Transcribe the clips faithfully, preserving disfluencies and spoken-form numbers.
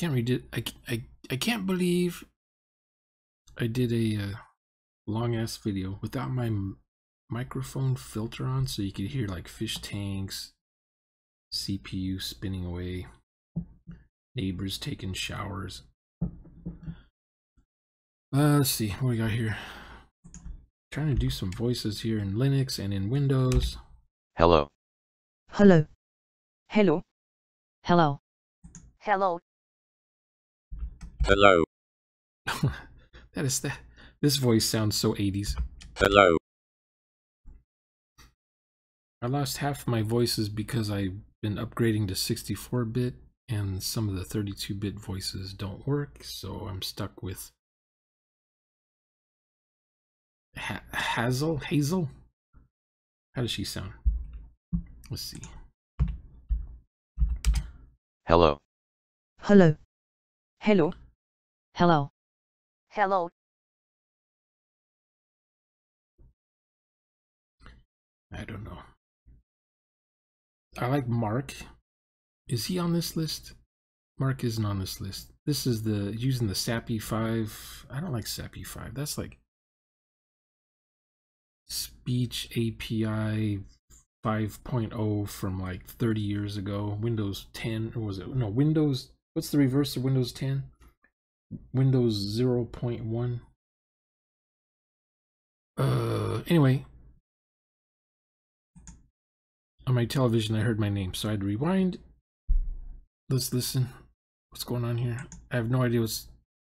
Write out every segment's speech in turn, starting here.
can't read it. I, I, I can't believe I did a uh, long ass video without my m microphone filter on, so you could hear like fish tanks, C P U spinning away, neighbors taking showers. Uh, let's see what we got here. Trying to do some voices here in Linux and in Windows. Hello. Hello. Hello. Hello. Hello. Hello. That is that. This voice sounds so eighties. Hello. I lost half my voices because I've been upgrading to sixty-four bit, and some of the thirty-two bit voices don't work, so I'm stuck with ha Hazel? Hazel? How does she sound? Let's see. Hello. Hello. Hello. Hello. Hello. I don't know. I like Mark. Is he on this list? Mark isn't on this list. This is the using the SAPI five. I don't like SAPI five. That's like speech A P I five point oh from like thirty years ago. Windows ten, or was it? No, Windows. What's the reverse of Windows ten? Windows zero point one. Uh, anyway. On my television, I heard my name, so I had to rewind. Let's listen. What's going on here? I have no idea what's...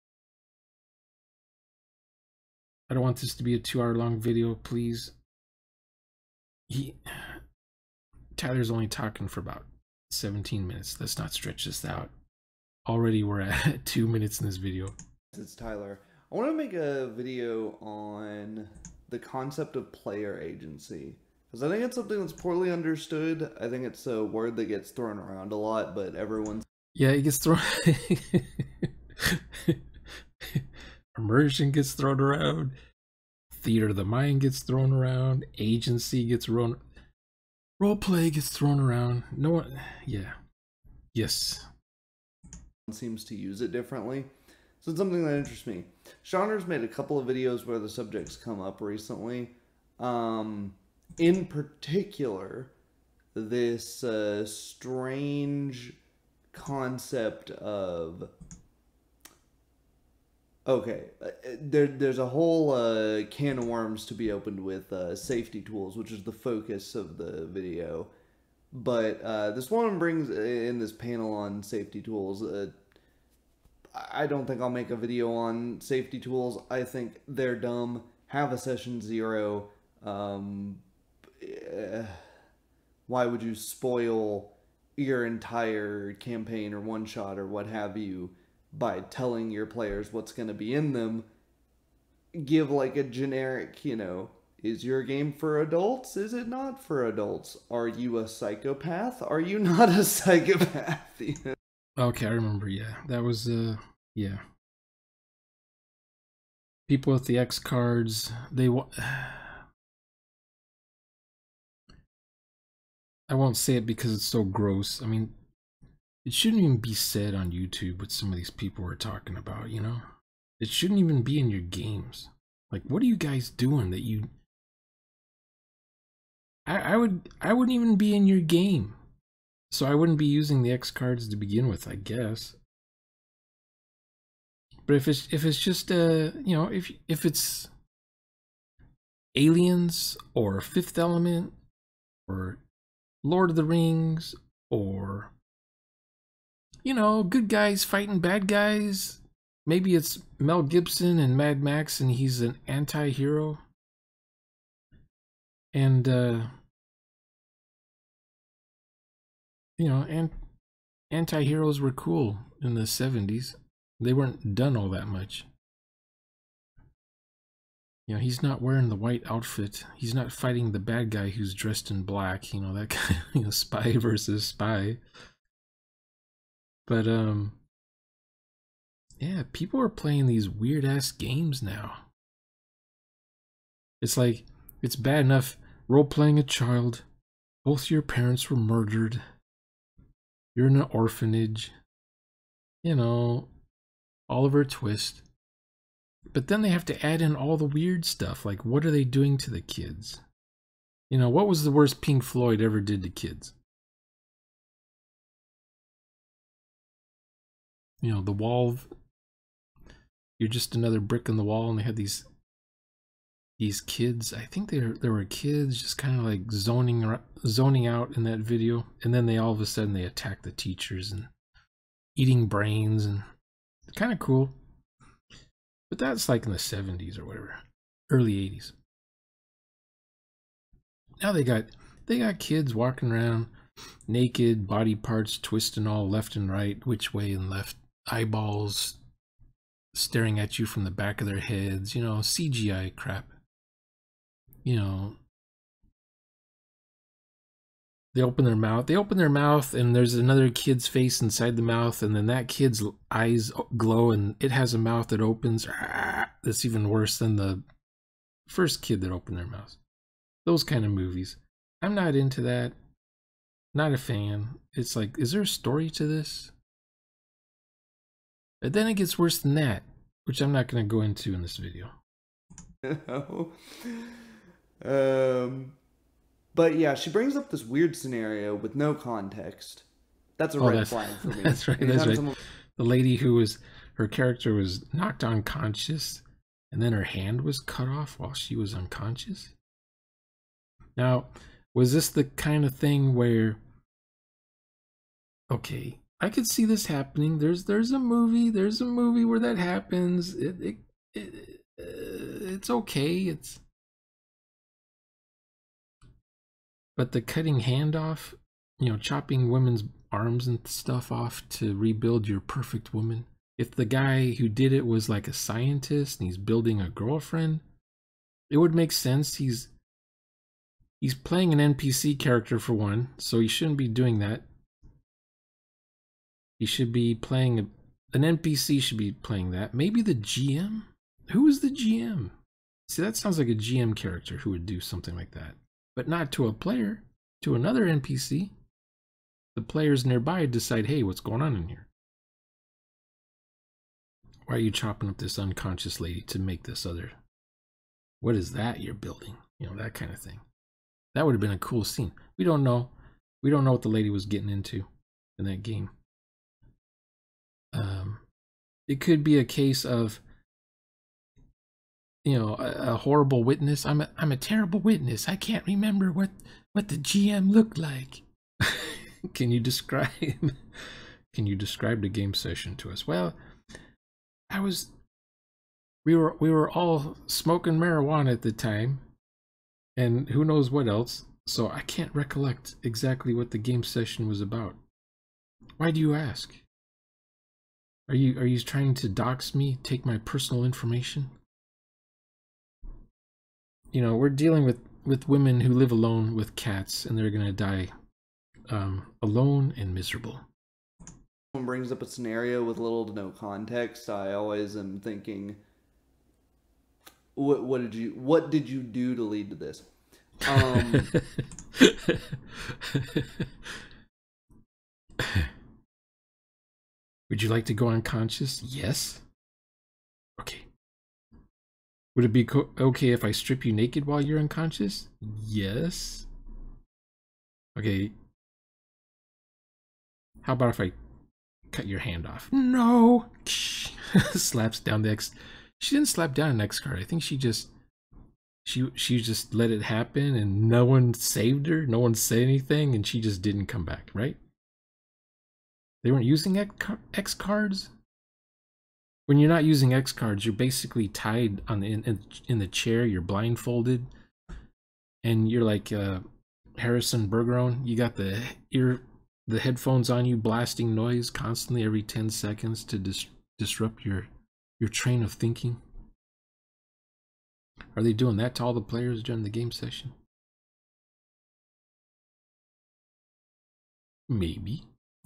I don't want this to be a two-hour long video, please. He... Tyler's only talking for about seventeen minutes. Let's not stretch this out. Already we're at two minutes in this video. It's Tyler. I want to make a video on the concept of player agency, because I think it's something that's poorly understood. I think it's a word that gets thrown around a lot, but everyone's... Yeah, it gets thrown... Immersion gets thrown around. Theater of the mind gets thrown around. Agency gets thrown... Roleplay gets thrown around. No one... Yeah. Yes. Seems to use it differently. So it's something that interests me. Shauner's made a couple of videos where the subjects come up recently. Um... In particular, this uh, strange concept of... Okay, uh, there, there's a whole uh, can of worms to be opened with uh, safety tools, which is the focus of the video. But uh, this woman brings in this panel on safety tools. Uh, I don't think I'll make a video on safety tools. I think they're dumb. Have a session zero. Um... Uh, why would you spoil your entire campaign or one shot or what have you by telling your players what's going to be in them? Give like a generic, you know, is your game for adults? Is it not for adults? Are you a psychopath? Are you not a psychopath? You know? Okay, I remember. Yeah, that was uh yeah. People with the X cards, they want... I won't say it because it's so gross. I mean, it shouldn't even be said on YouTube what some of these people are talking about, you know? It shouldn't even be in your games. Like, what are you guys doing that you... I, I would, I wouldn't even be in your game. So I wouldn't be using the X cards to begin with, I guess. But if it's, if it's just, uh, you know, if, if it's Aliens or Fifth Element or Lord of the Rings, or, you know, good guys fighting bad guys. Maybe it's Mel Gibson and Mad Max and he's an anti-hero. And, uh, you know, and anti-heroes were cool in the seventies. They weren't done all that much. You know, he's not wearing the white outfit. He's not fighting the bad guy who's dressed in black. You know, that kind of, you know, spy versus spy. But, um, yeah, people are playing these weird-ass games now. It's like, it's bad enough role-playing a child. Both your parents were murdered. You're in an orphanage. you know, Oliver Twist. But then they have to add in all the weird stuff. Like, what are they doing to the kids? You know, what was the worst Pink Floyd ever did to kids? You know, the wall. You're just another brick in the wall, and they had these these kids. I think there there were kids just kind of like zoning zoning out in that video, and then they all of a sudden they attack the teachers and eating brains, and it's kind of cool. But that's like in the seventies or whatever, early eighties. Now they got they got kids walking around naked, body parts twisting all left and right, which way and left, eyeballs staring at you from the back of their heads, you know, C G I crap. You know, they open their mouth, they open their mouth and there's another kid's face inside the mouth, and then that kid's eyes glow and it has a mouth that opens. That's even worse than the first kid that opened their mouth. Those kind of movies. I'm not into that. Not a fan. It's like, is there a story to this? But then it gets worse than that, which I'm not going to go into in this video. um, but yeah, she brings up this weird scenario with no context. That's a Oh, red that's, flag for me. that's right. Anytime That's right. someone- The lady who was, her character was knocked unconscious, and then her hand was cut off while she was unconscious. Now, was this the kind of thing where, okay, I could see this happening. There's there's a movie, there's a movie where that happens. It, it, it uh, it's okay. It's but the cutting hand off, you know, chopping women's arms and stuff off to rebuild your perfect woman. If the guy who did it was like a scientist and he's building a girlfriend, it would make sense. He's He's playing an N P C character for one, so he shouldn't be doing that. He should be playing a, an N P C should be playing that. Maybe the G M? Who is the G M? See, that sounds like a G M character who would do something like that. But not to a player, to another N P C. The players nearby decide, hey, what's going on in here? Why are you chopping up this unconscious lady to make this other? What is that you're building? You know, that kind of thing. That would have been a cool scene. We don't know. We don't know what the lady was getting into in that game. Um, it could be a case of, you know, a, a horrible witness. I'm a, I'm a terrible witness. I can't remember what, what the G M looked like. Can you describe, can you describe the game session to us? Well, I was, we were, we were all smoking marijuana at the time. And who knows what else, so I can't recollect exactly what the game session was about. Why do you ask? Are you are you trying to dox me, take my personal information? You know, we're dealing with, with women who live alone with cats, and they're gonna die um, alone and miserable. Someone brings up a scenario with little to no context, I always am thinking, What what did you what did you do to lead to this? Um, Would you like to go unconscious? Yes. Okay. Would it be co okay if I strip you naked while you're unconscious? Yes. Okay. How about if I cut your hand off? No. Slaps down the X. She didn't slap down an X card. I think she just she she just let it happen, and no one saved her. No one said anything, and she just didn't come back. Right? They weren't using X cards. When you're not using X cards, you're basically tied on the in, in the chair. You're blindfolded, and you're like uh, Harrison Bergeron. You got the ear, the headphones on you, blasting noise constantly every ten seconds to dis disrupt your your train of thinking. Are they doing that to all the players during the game session? Maybe.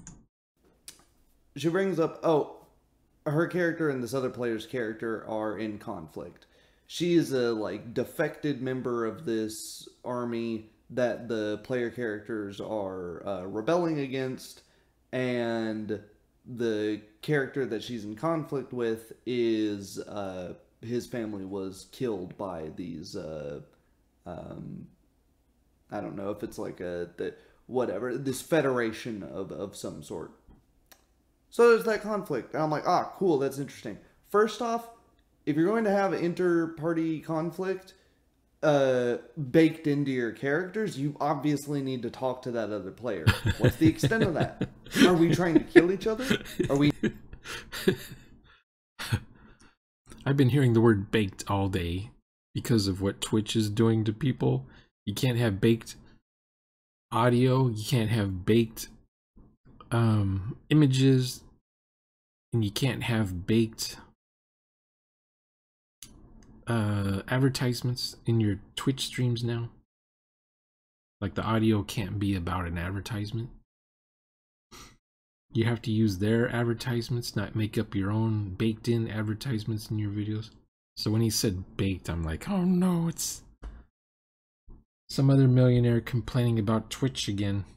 She brings up, oh, her character and this other player's character are in conflict. She is a like defected member of this army that the player characters are uh, rebelling against, and the character that she's in conflict with is uh, his family was killed by these. Uh, um, I don't know if it's like a the, whatever this federation of of some sort. So there's that conflict, and I'm like, ah, cool, that's interesting. First off, if you're going to have inter-party conflict uh, baked into your characters, you obviously need to talk to that other player. What's the extent of that? Are we trying to kill each other? Are we? I've been hearing the word baked all day because of what Twitch is doing to people. You can't have baked audio, you can't have baked um, images, and you can't have baked uh, advertisements in your Twitch streams now. Like the audio can't be about an advertisement. You have to use their advertisements, not make up your own baked in advertisements in your videos. So when he said baked, I'm like, oh no, it's some other millionaire complaining about Twitch again.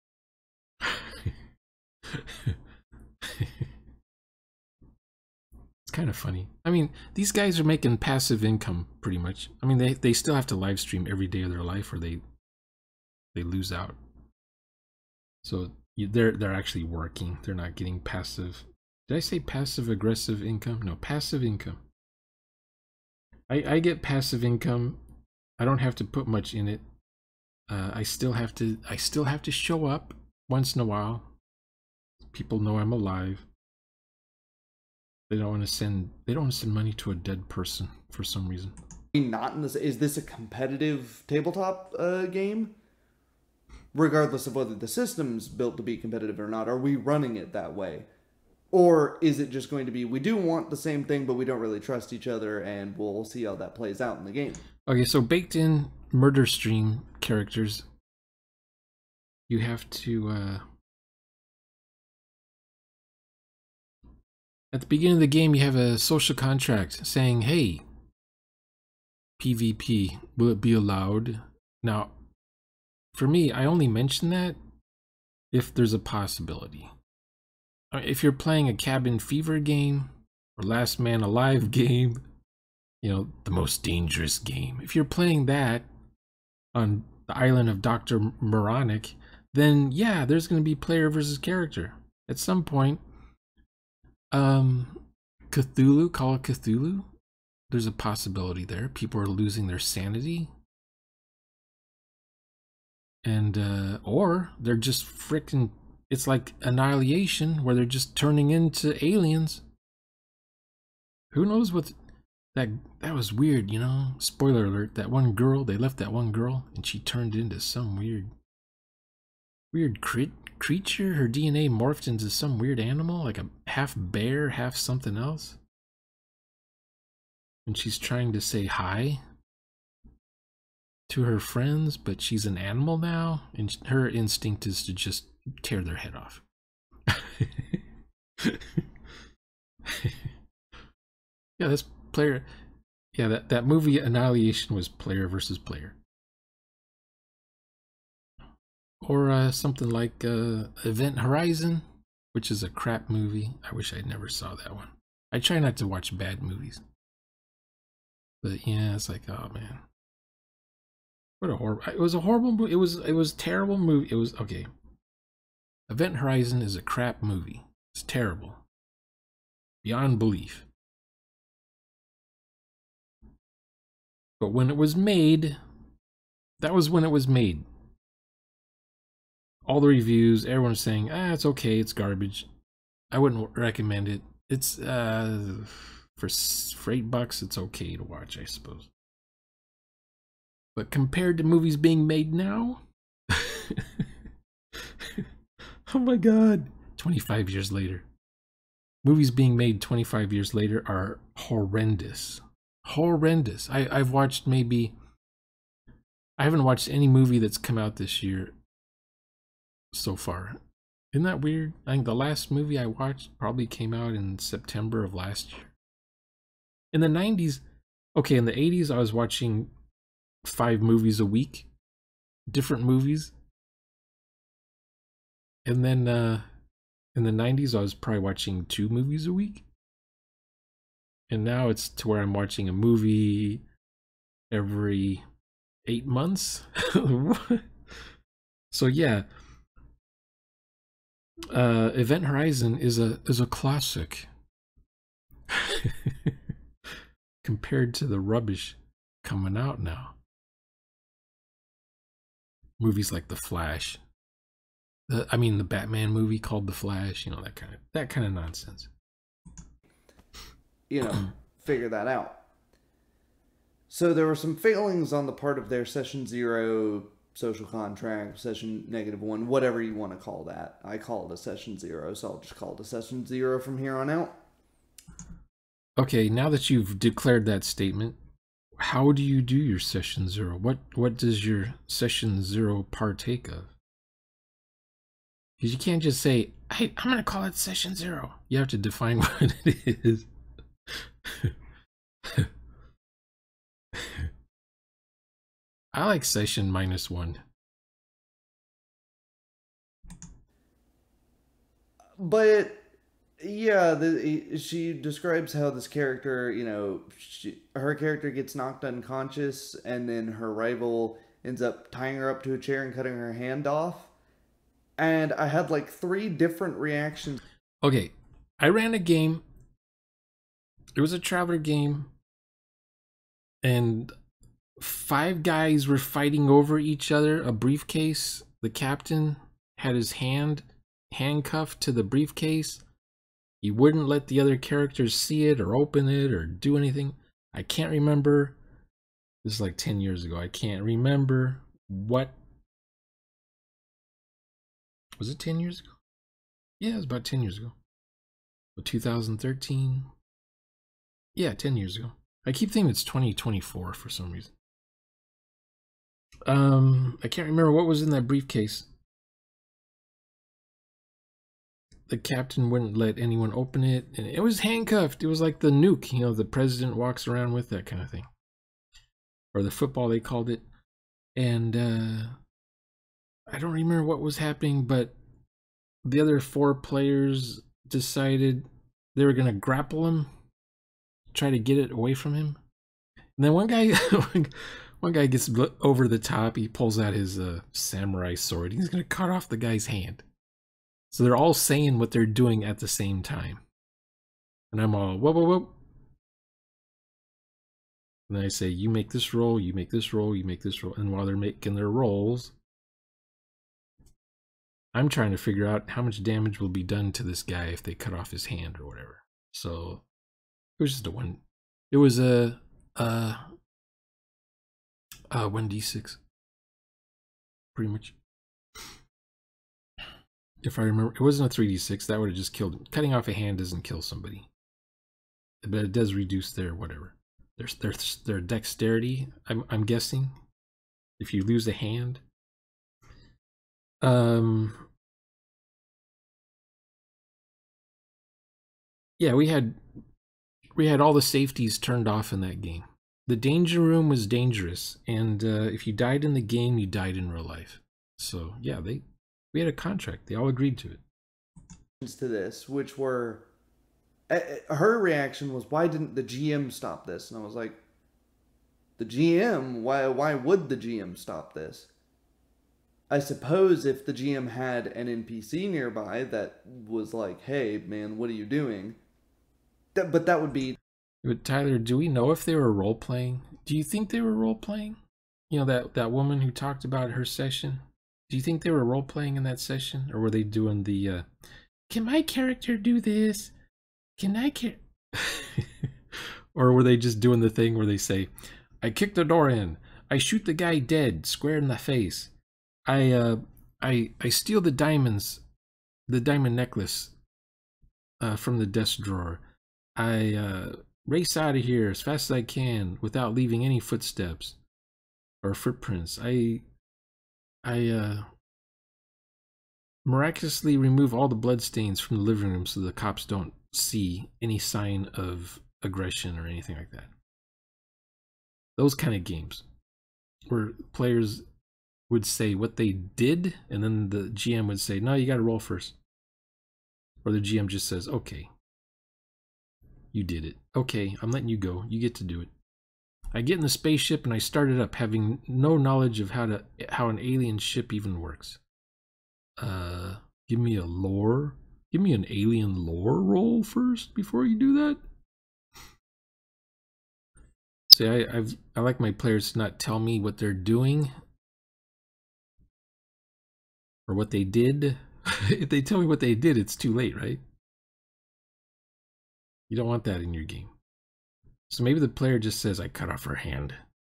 It's kind of funny. I mean, these guys are making passive income pretty much. I mean, they, they still have to live stream every day of their life or they they lose out. So you, they're they're actually working. They're not getting passive. Did I say passive aggressive income? No, passive income. I, I get passive income. I don't have to put much in it. Uh, I still have to I still have to show up once in a while. People know I'm alive. They don't want to send they don't want to send money to a dead person for some reason. Not in this. Is this a competitive tabletop uh, game? Regardless of whether the system's built to be competitive or not, are we running it that way? Or is it just going to be, we do want the same thing, but we don't really trust each other, and we'll see how that plays out in the game? Okay, so baked in murder stream characters, you have to, uh... at the beginning of the game, you have a social contract saying, hey, PvP, will it be allowed? Now, for me, I only mention that if there's a possibility. If you're playing a Cabin Fever game or Last Man Alive game, you know, the most dangerous game. If you're playing that on the island of Doctor Moronic, then yeah, there's going to be player versus character. At some point, um, Cthulhu, Call of Cthulhu, there's a possibility there. People are losing their sanity. And, uh, or they're just freaking, it's like Annihilation, where they're just turning into aliens. Who knows what, that, that was weird, you know? Spoiler alert, that one girl, they left that one girl, and she turned into some weird, weird crit, creature. Her D N A morphed into some weird animal, like a half bear, half something else. And she's trying to say hi to her friends, but she's an animal now, and her instinct is to just tear their head off. Yeah, this player, yeah, that, that movie Annihilation was player versus player. Or uh, something like uh, Event Horizon, which is a crap movie. I wish I never saw that one. I try not to watch bad movies. But yeah, it's like, oh man. What a horrible, it was a horrible movie. It was, it was a terrible movie. It was, okay. Event Horizon is a crap movie. It's terrible. Beyond belief. But when it was made, that was when it was made. All the reviews, everyone's saying, ah, it's okay, it's garbage. I wouldn't recommend it. It's, uh, for, for eight bucks, it's okay to watch, I suppose. But compared to movies being made now, oh my god, twenty-five years later. Movies being made twenty-five years later are horrendous. Horrendous. I, I've watched maybe, I haven't watched any movie that's come out this year so far. Isn't that weird? I think the last movie I watched probably came out in September of last year. In the nineties, okay, in the eighties, I was watching five movies a week, different movies. And then uh, In the nineties, I was probably watching two movies a week. And now it's to where I'm watching a movie every eight months. So yeah, uh, Event Horizon is a is a classic compared to the rubbish coming out now. Movies like The Flash, the, I mean the Batman movie called The Flash, you know, that kind of that kind of nonsense. You know, figure that out. So there were some failings on the part of their session zero social contract, session negative one, whatever you want to call that. I call it a session zero, so I'll just call it a session zero from here on out. Okay, now that you've declared that statement, how do you do your session zero? What what does your session zero partake of? Because you can't just say, hey, I'm going to call it session zero. You have to define what it is. I like session minus one. But yeah, the, she describes how this character, you know, she, her character gets knocked unconscious, and then her rival ends up tying her up to a chair and cutting her hand off. And I had like three different reactions. Okay, I ran a game. It was a Traveler game, and five guys were fighting over each other. A briefcase. The captain had his hand handcuffed to the briefcase. He wouldn't let the other characters see it or open it or do anything. I can't remember. This is like ten years ago. I can't remember what. Was it ten years ago? Yeah, it was about ten years ago. But two thousand thirteen. Yeah, ten years ago. I keep thinking it's twenty twenty-four for some reason. Um, I can't remember what was in that briefcase. The captain wouldn't let anyone open it, and it was handcuffed. It was like the nuke, you know, the president walks around with, that kind of thing. Or the football, they called it. And uh, I don't remember what was happening, but the other four players decided they were going to grapple him, try to get it away from him. And then one guy, one guy gets over the top. He pulls out his uh, samurai sword. He's going to cut off the guy's hand. So they're all saying what they're doing at the same time. And I'm all, whoa, whoa, whoa. And then I say, you make this roll, you make this roll, you make this roll. And while they're making their rolls, I'm trying to figure out how much damage will be done to this guy if they cut off his hand or whatever. So it was just a one. It was a, a, a one d six. Pretty much. If I remember, it wasn't a three d six. That would have just killed him. Cutting off a hand doesn't kill somebody, but it does reduce their whatever, their their their dexterity. I'm I'm guessing if you lose a hand. Um. Yeah, we had we had all the safeties turned off in that game. The danger room was dangerous, and uh, if you died in the game, you died in real life. So yeah, they. We had a contract. They all agreed to it. To this, which were, uh, her reaction was, "Why didn't the G M stop this?" And I was like, "The G M? Why? Why would the G M stop this?" I suppose if the G M had an N P C nearby that was like, "Hey, man, what are you doing?" That, but that would be. But Tyler, do we know if they were role playing? Do you think they were role playing? You know, that that woman who talked about her session. Do you think they were role-playing in that session? Or were they doing the, uh, can my character do this? Can I care? Or were they just doing the thing where they say, I kick the door in. I shoot the guy dead, square in the face. I, uh, I, I steal the diamonds, the diamond necklace uh, from the desk drawer. I uh, race out of here as fast as I can without leaving any footsteps or footprints. I... I uh, miraculously remove all the bloodstains from the living room so the cops don't see any sign of aggression or anything like that. Those kind of games where players would say what they did, and then the G M would say, no, you got to roll first. Or the G M just says, okay, you did it. Okay, I'm letting you go. You get to do it. I get in the spaceship and I start it up, having no knowledge of how to how an alien ship even works. Uh, give me a lore. Give me an alien lore roll first before you do that. See, I I've, I like my players to not tell me what they're doing or what they did. If they tell me what they did, it's too late, right? You don't want that in your game. So maybe the player just says, I cut off her hand.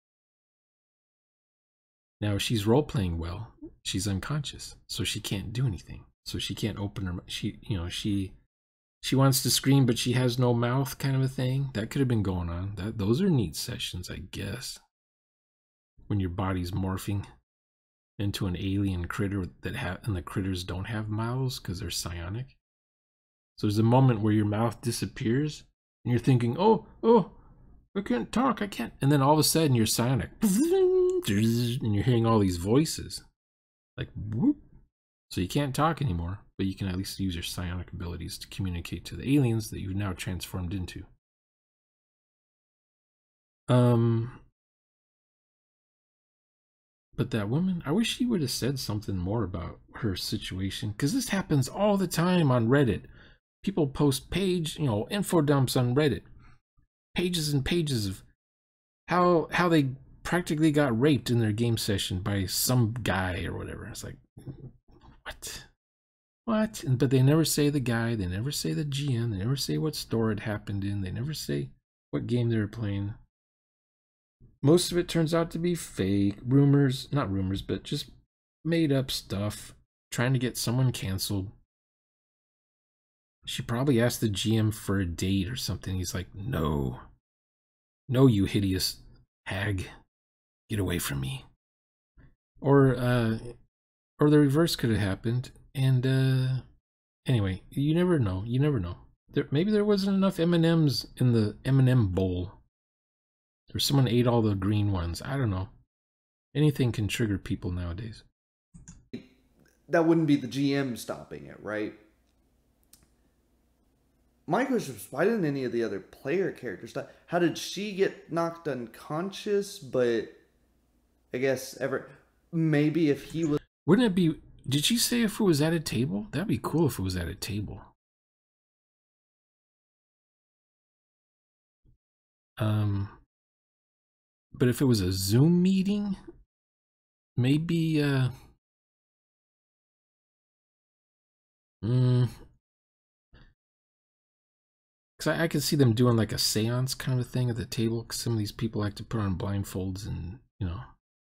Now, she's role-playing well. She's unconscious, so she can't do anything. So she can't open her, she, you know, she, she wants to scream, but she has no mouth kind of a thing. That could have been going on. That, those are neat sessions, I guess. When your body's morphing into an alien critter that have, and the critters don't have mouths because they're psionic. So there's a moment where your mouth disappears and you're thinking, oh, oh, I can't talk, I can't. And then all of a sudden you're psionic. And you're hearing all these voices. Like, whoop. So you can't talk anymore, but you can at least use your psionic abilities to communicate to the aliens that you've now transformed into. Um... But that woman, I wish she would have said something more about her situation, because this happens all the time on Reddit. People post page, you know, info dumps on Reddit. Pages and pages of how how they practically got raped in their game session by some guy or whatever. It's like, what? What? And, but they never say the guy, they never say the G M, they never say what store it happened in, they never say what game they were playing. Most of it turns out to be fake, rumors, not rumors, but just made up stuff, trying to get someone canceled. She probably asked the G M for a date or something. He's like, no. No, you hideous hag. Get away from me. Or, uh, or the reverse could have happened. And, uh, anyway, you never know. You never know. There, maybe there wasn't enough M and M's in the M and M bowl. Or someone ate all the green ones. I don't know. Anything can trigger people nowadays. That wouldn't be the G M stopping it, right? My question was, why didn't any of the other player characters stop? How did she get knocked unconscious? But I guess ever maybe if he was. Wouldn't it be? Did she say if it was at a table? That'd be cool if it was at a table. Um. But if it was a Zoom meeting, maybe, uh, mm, because I, I could see them doing like a seance kind of thing at the table, because some of these people like to put on blindfolds and, you know,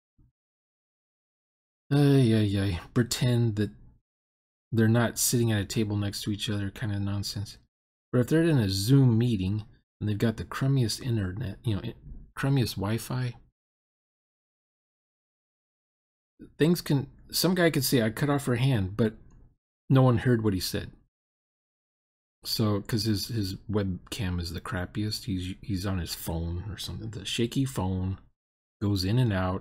uh, yeah, yeah, pretend that they're not sitting at a table next to each other, kind of nonsense. But if they're in a Zoom meeting and they've got the crummiest internet, you know, crummiest Wi-Fi, things can, some guy could say I cut off her hand, but no one heard what he said. So because his his webcam is the crappiest, he's he's on his phone or something, the shaky phone, goes in and out,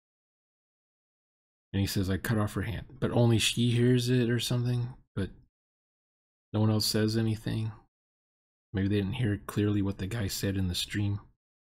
and he says I cut off her hand, but only she hears it or something, but no one else says anything. Maybe they didn't hear clearly what the guy said in the stream.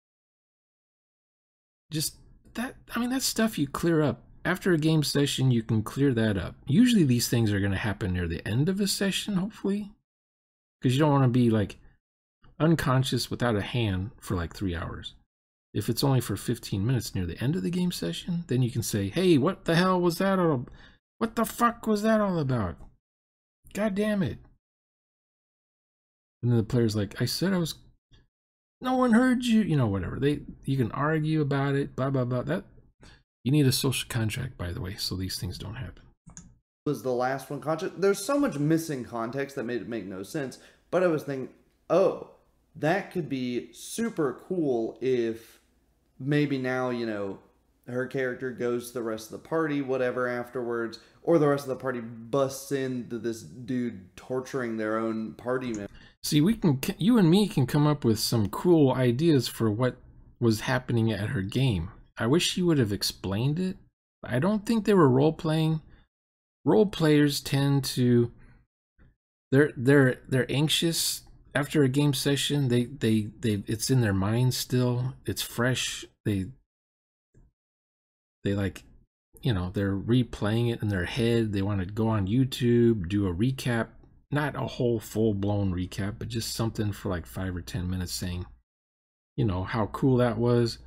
Just that, I mean, that's stuff you clear up. After a game session, you can clear that up. Usually these things are going to happen near the end of a session, hopefully. Because you don't want to be, like, unconscious without a hand for, like, three hours. If it's only for fifteen minutes near the end of the game session, then you can say, hey, what the hell was that all... What the fuck was that all about? God damn it. And then the player's like, I said I was... No one heard you, you know, whatever. They, you can argue about it, blah, blah, blah. That, you need a social contract, by the way, so these things don't happen. Was the last one conscious? There's so much missing context that made it make no sense. But I was thinking, oh, that could be super cool if maybe now, you know, her character goes to the rest of the party, whatever, afterwards, or the rest of the party busts into this dude torturing their own party member. See, we can, you and me can come up with some cool ideas for what was happening at her game. I wish she would have explained it. I don't think they were role-playing. Role players tend to they're they're they're anxious after a game session. They they they it's in their mind still. It's fresh. They they like, you know, they're replaying it in their head. They want to go on YouTube, do a recap, not a whole full-blown recap, but just something for like five or ten minutes saying, you know, how cool that was.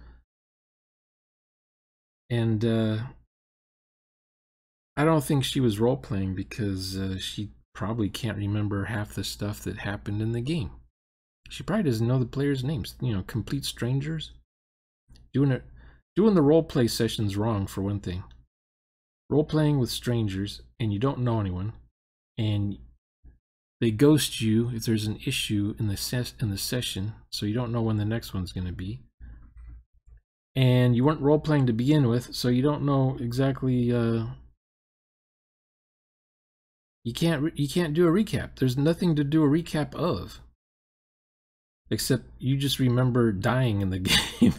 And uh I don't think she was role-playing because uh, she probably can't remember half the stuff that happened in the game. She probably doesn't know the players' names. You know, complete strangers. Doing it, doing the role-play sessions wrong, for one thing. Role-playing with strangers, and you don't know anyone, and they ghost you if there's an issue in the ses in the session, so you don't know when the next one's going to be. And you weren't role-playing to begin with, so you don't know exactly. Uh, you can't you can't do a recap. There's nothing to do a recap of, except you just remember dying in the game.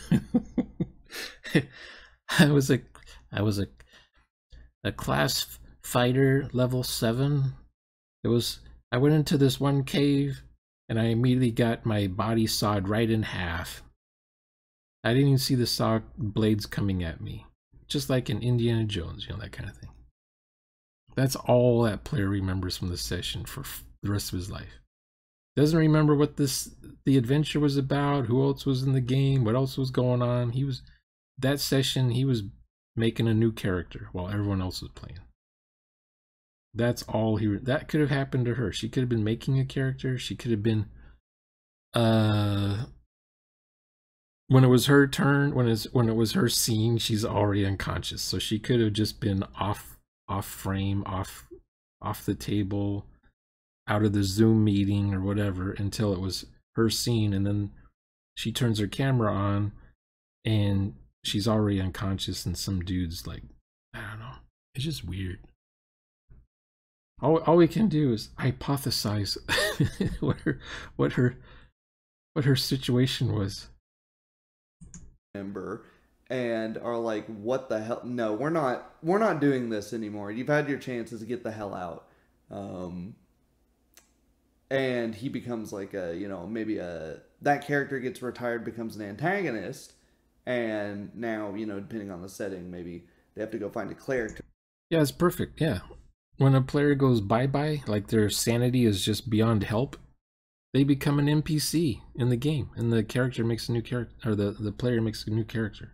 I was a I was a a class fighter level seven. It was I went into this one cave and I immediately got my body sawed right in half. I didn't even see the saw blades coming at me. Just like in Indiana Jones, you know, that kind of thing. That's all that player remembers from the session for the rest of his life. Doesn't remember what this the adventure was about, who else was in the game, what else was going on. He was that session he was making a new character while everyone else was playing. That's all he that could have happened to her. She could have been making a character. She could have been uh when it was her turn, when it's when it was her scene, she's already unconscious. So she could have just been off off frame, off off the table, out of the Zoom meeting or whatever until it was her scene, and then she turns her camera on and she's already unconscious and some dude's like, I don't know. It's just weird. All, all we can do is hypothesize what her what her what her situation was. Member and are like, what the hell? No, we're not we're not doing this anymore. You've had your chances to get the hell out. Um and he becomes like a, you know, maybe a that character gets retired, becomes an antagonist, and now, you know, depending on the setting, maybe they have to go find a cleric. Yeah, it's perfect. Yeah. When a player goes bye-bye, like their sanity is just beyond help, they become an N P C in the game, and the character makes a new character, or the, the player makes a new character.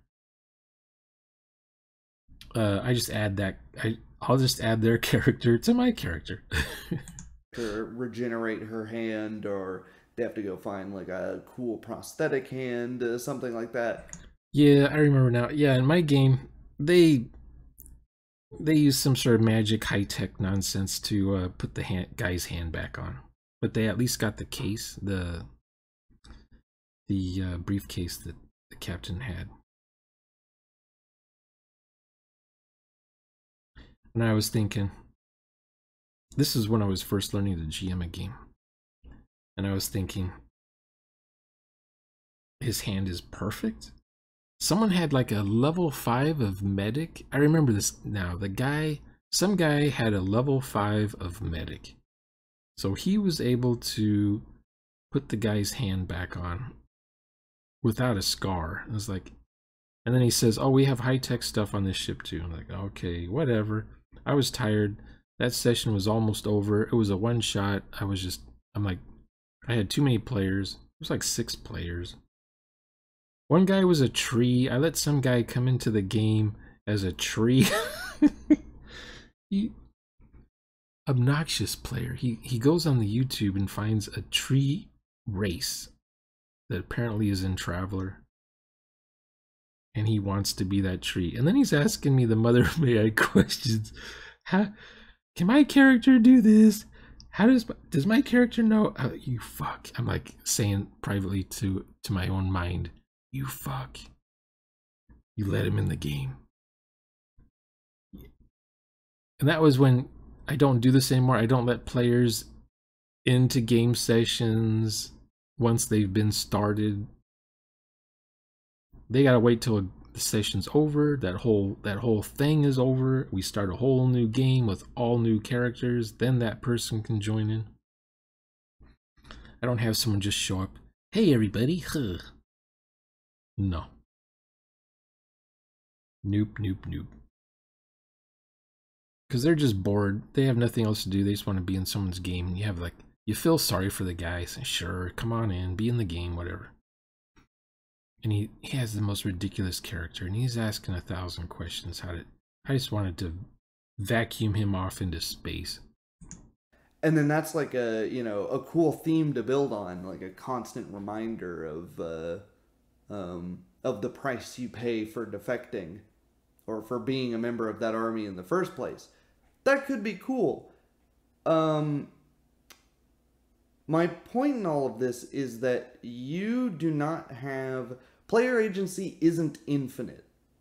Uh, I just add that, I, I'll just add their character to my character. To regenerate her hand, or they have to go find like a cool prosthetic hand, uh, something like that. Yeah, I remember now. Yeah, in my game, they they use some sort of magic high-tech nonsense to uh, put the hand, guy's hand back on. But they at least got the case, the the uh, briefcase that the captain had. And I was thinking, this is when I was first learning to G M a game. And I was thinking, his hand is perfect? Someone had like a level five of medic. I remember this now. The guy, some guy had a level five of medic. So he was able to put the guy's hand back on without a scar. I was like, and then he says, oh, we have high-tech stuff on this ship too. I'm like, okay, whatever. I was tired. That session was almost over. It was a one shot. I was just, I'm like, I had too many players. It was like six players. One guy was a tree. I let some guy come into the game as a tree. He, obnoxious player. He he goes on the YouTube and finds a tree race that apparently is in Traveler, and he wants to be that tree. And then he's asking me the mother may I questions. How can my character do this? How does does my character know? Oh, you fuck. I'm like saying privately to to my own mind, you fuck. You let him in the game. And that was when I don't do this anymore. I don't let players into game sessions once they've been started. They gotta wait till the session's over. That whole that whole thing is over. We start a whole new game with all new characters. Then that person can join in. I don't have someone just show up. Hey, everybody. Huh. No. Nope, nope, nope. Because they're just bored. They have nothing else to do. They just want to be in someone's game. You have like, you feel sorry for the guy. Say, sure, come on in, be in the game, whatever. And he, he has the most ridiculous character, and he's asking a thousand questions. How did I just wanted to vacuum him off into space. And then that's like a, you know, a cool theme to build on, like a constant reminder of uh, um, of the price you pay for defecting or for being a member of that army in the first place. That could be cool. Um, my point in all of this is that you do not have... Player agency isn't infinite.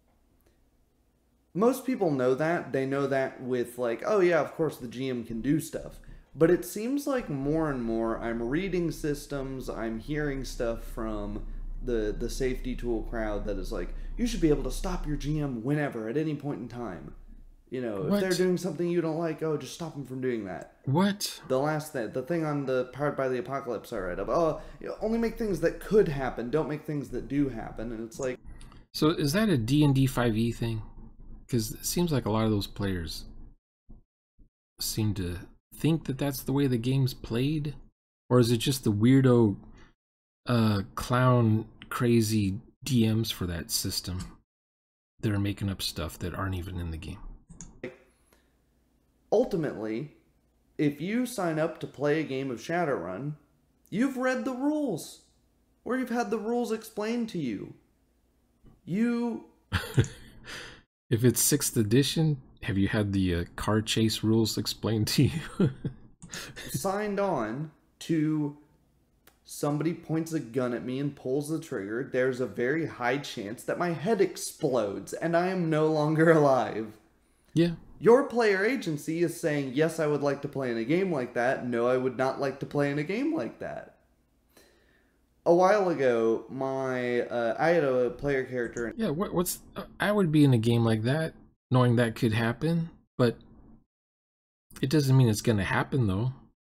Most people know that. They know that with like, oh yeah, of course the G M can do stuff. But it seems like more and more I'm reading systems, I'm hearing stuff from the, the safety tool crowd that is like, you should be able to stop your G M whenever, at any point in time. You know, What? if they're doing something you don't like, oh, just stop them from doing that. What? The last thing, the thing on the Powered by the Apocalypse I read of, oh, you know, only make things that could happen, don't make things that do happen. And it's like... So is that a D and D five E thing? Because it seems like a lot of those players seem to think that that's the way the game's played. Or is it just the weirdo, uh, clown, crazy D Ms for that system that are making up stuff that aren't even in the game? Ultimately, if you sign up to play a game of Shadowrun, you've read the rules, or you've had the rules explained to you. You... If it's sixth edition, have you had the uh, car chase rules explained to you? signed on to somebody points a gun at me and pulls the trigger, there's a very high chance that my head explodes and I am no longer alive. Yeah. Your player agency is saying, yes, I would like to play in a game like that. No, I would not like to play in a game like that. A while ago, my uh, I had a player character. Yeah, what, what's... Uh, I would be in a game like that, knowing that could happen, but it doesn't mean it's going to happen, though.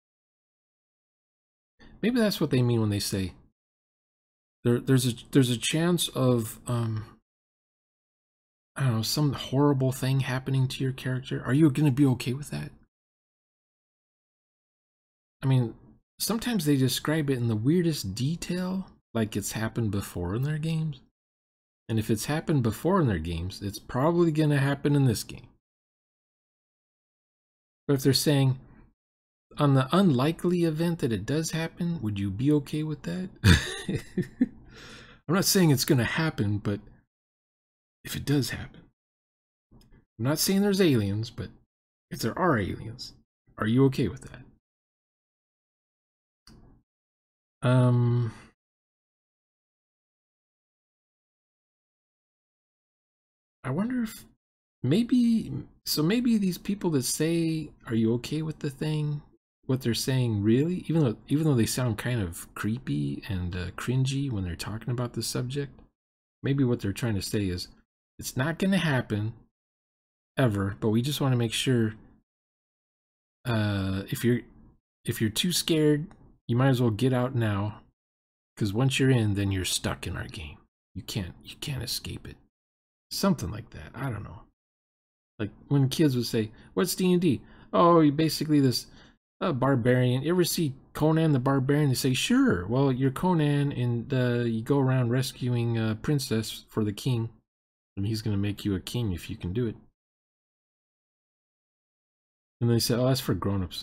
Maybe that's what they mean when they say there, there's a there's a chance of um I don't know, some horrible thing happening to your character. Are you going to be okay with that? I mean, sometimes they describe it in the weirdest detail, like it's happened before in their games. And if it's happened before in their games, it's probably going to happen in this game. But if they're saying, on the unlikely event that it does happen, would you be okay with that? I'm not saying it's going to happen, but if it does happen. I'm not saying there's aliens, but if there are aliens, are you okay with that? Um... I wonder if maybe, so maybe these people that say, are you okay with the thing? What they're saying really, even though, even though they sound kind of creepy and uh, cringy when they're talking about the subject, maybe what they're trying to say is, it's not going to happen ever, but we just want to make sure uh, if you're, if you're too scared, you might as well get out now, because once you're in, then you're stuck in our game. You can't, you can't escape it. Something like that. I don't know. Like when kids would say, what's D and D? Oh, you're basically this uh, barbarian. You ever see Conan the Barbarian? They say, sure. Well, you're Conan and uh, you go around rescuing a princess for the king. And he's going to make you a king if you can do it. And they say, oh, that's for grown-ups.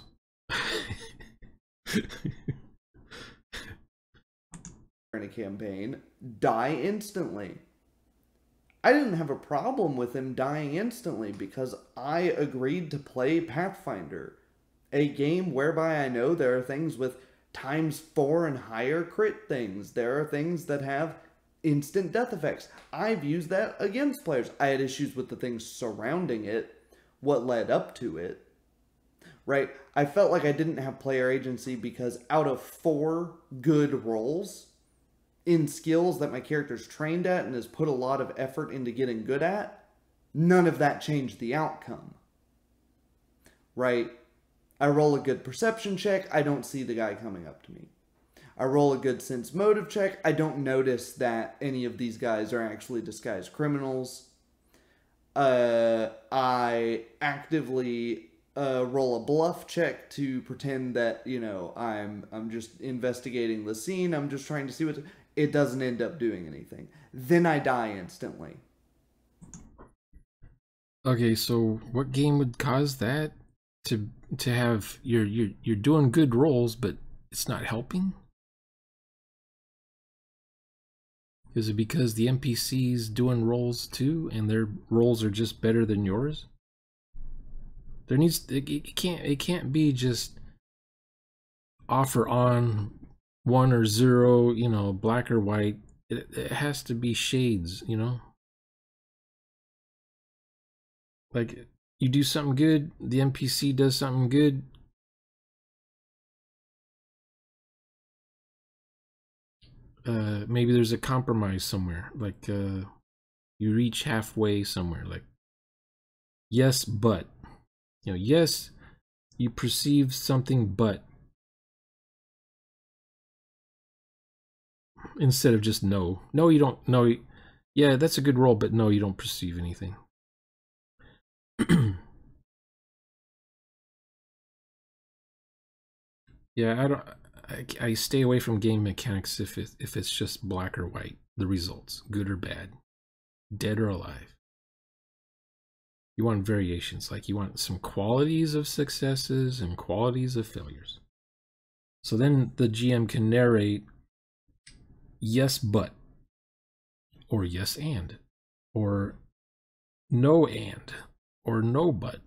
In a campaign, die instantly. I didn't have a problem with him dying instantly because I agreed to play Pathfinder, a game whereby I know there are things with times four and higher crit things. There are things that have instant death effects. I've used that against players. I had issues with the things surrounding it, what led up to it, right? I felt like I didn't have player agency because out of four good rolls in skills that my character's trained at and has put a lot of effort into getting good at, none of that changed the outcome. Right? I roll a good perception check, I don't see the guy coming up to me. I roll a good sense motive check. I don't notice that any of these guys are actually disguised criminals. Uh, I actively uh, roll a bluff check to pretend that, you know, I'm I'm just investigating the scene. I'm just trying to see what... It doesn't end up doing anything. Then I die instantly. Okay, so what game would cause that? To to have you're you're you're doing good rolls, but it's not helping? Is it because the N P C's doing rolls too, and their rolls are just better than yours? There needs it, it can't it can't be just off or on, one or zero, you know, black or white. It, it has to be shades, you know. Like, you do something good, the N P C does something good. Uh, maybe there's a compromise somewhere. Like, uh, you reach halfway somewhere. Like, yes, but. You know, yes, you perceive something, but. Instead of just no. No, you don't. No, yeah, that's a good roll, but no, you don't perceive anything. Yeah, I don't. I, I stay away from game mechanics if it, if it's just black or white. The results, good or bad, dead or alive. You want variations, like you want some qualities of successes and qualities of failures. So then the G M can narrate yes, but, or yes, and, or no, and, or no, but.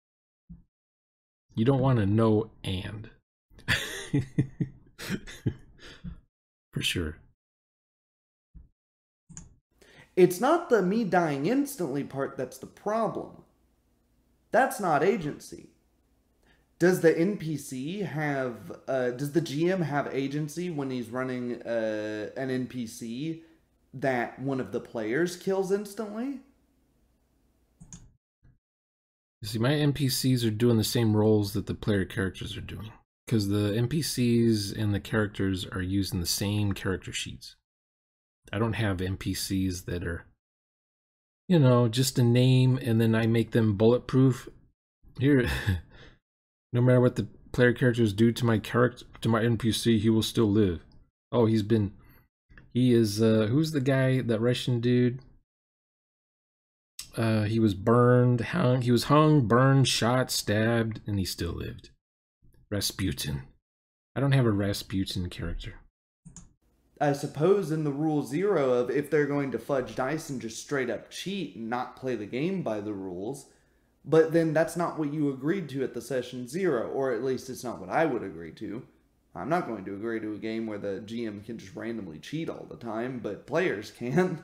You don't want to no, and. For sure. It's not the me dying instantly part that's the problem. That's not agency. Does the N P C have, uh, does the G M have agency when he's running uh, an N P C that one of the players kills instantly? You see, my N P Cs are doing the same roles that the player characters are doing. Because the N P Cs and the characters are using the same character sheets. I don't have N P Cs that are, you know, just a name and then I make them bulletproof. Here, no matter what the player characters do to my character, to my N P C, he will still live. Oh, he's been, he is, uh, who's the guy, that Russian dude? Uh, he was burned, hung, he was hung, burned, shot, stabbed, and he still lived. Rasputin. I don't have a Rasputin character. I suppose in the rule zero of if they're going to fudge dice and just straight up cheat and not play the game by the rules, but then that's not what you agreed to at the session zero, or at least it's not what I would agree to. I'm not going to agree to a game where the G M can just randomly cheat all the time, but players can.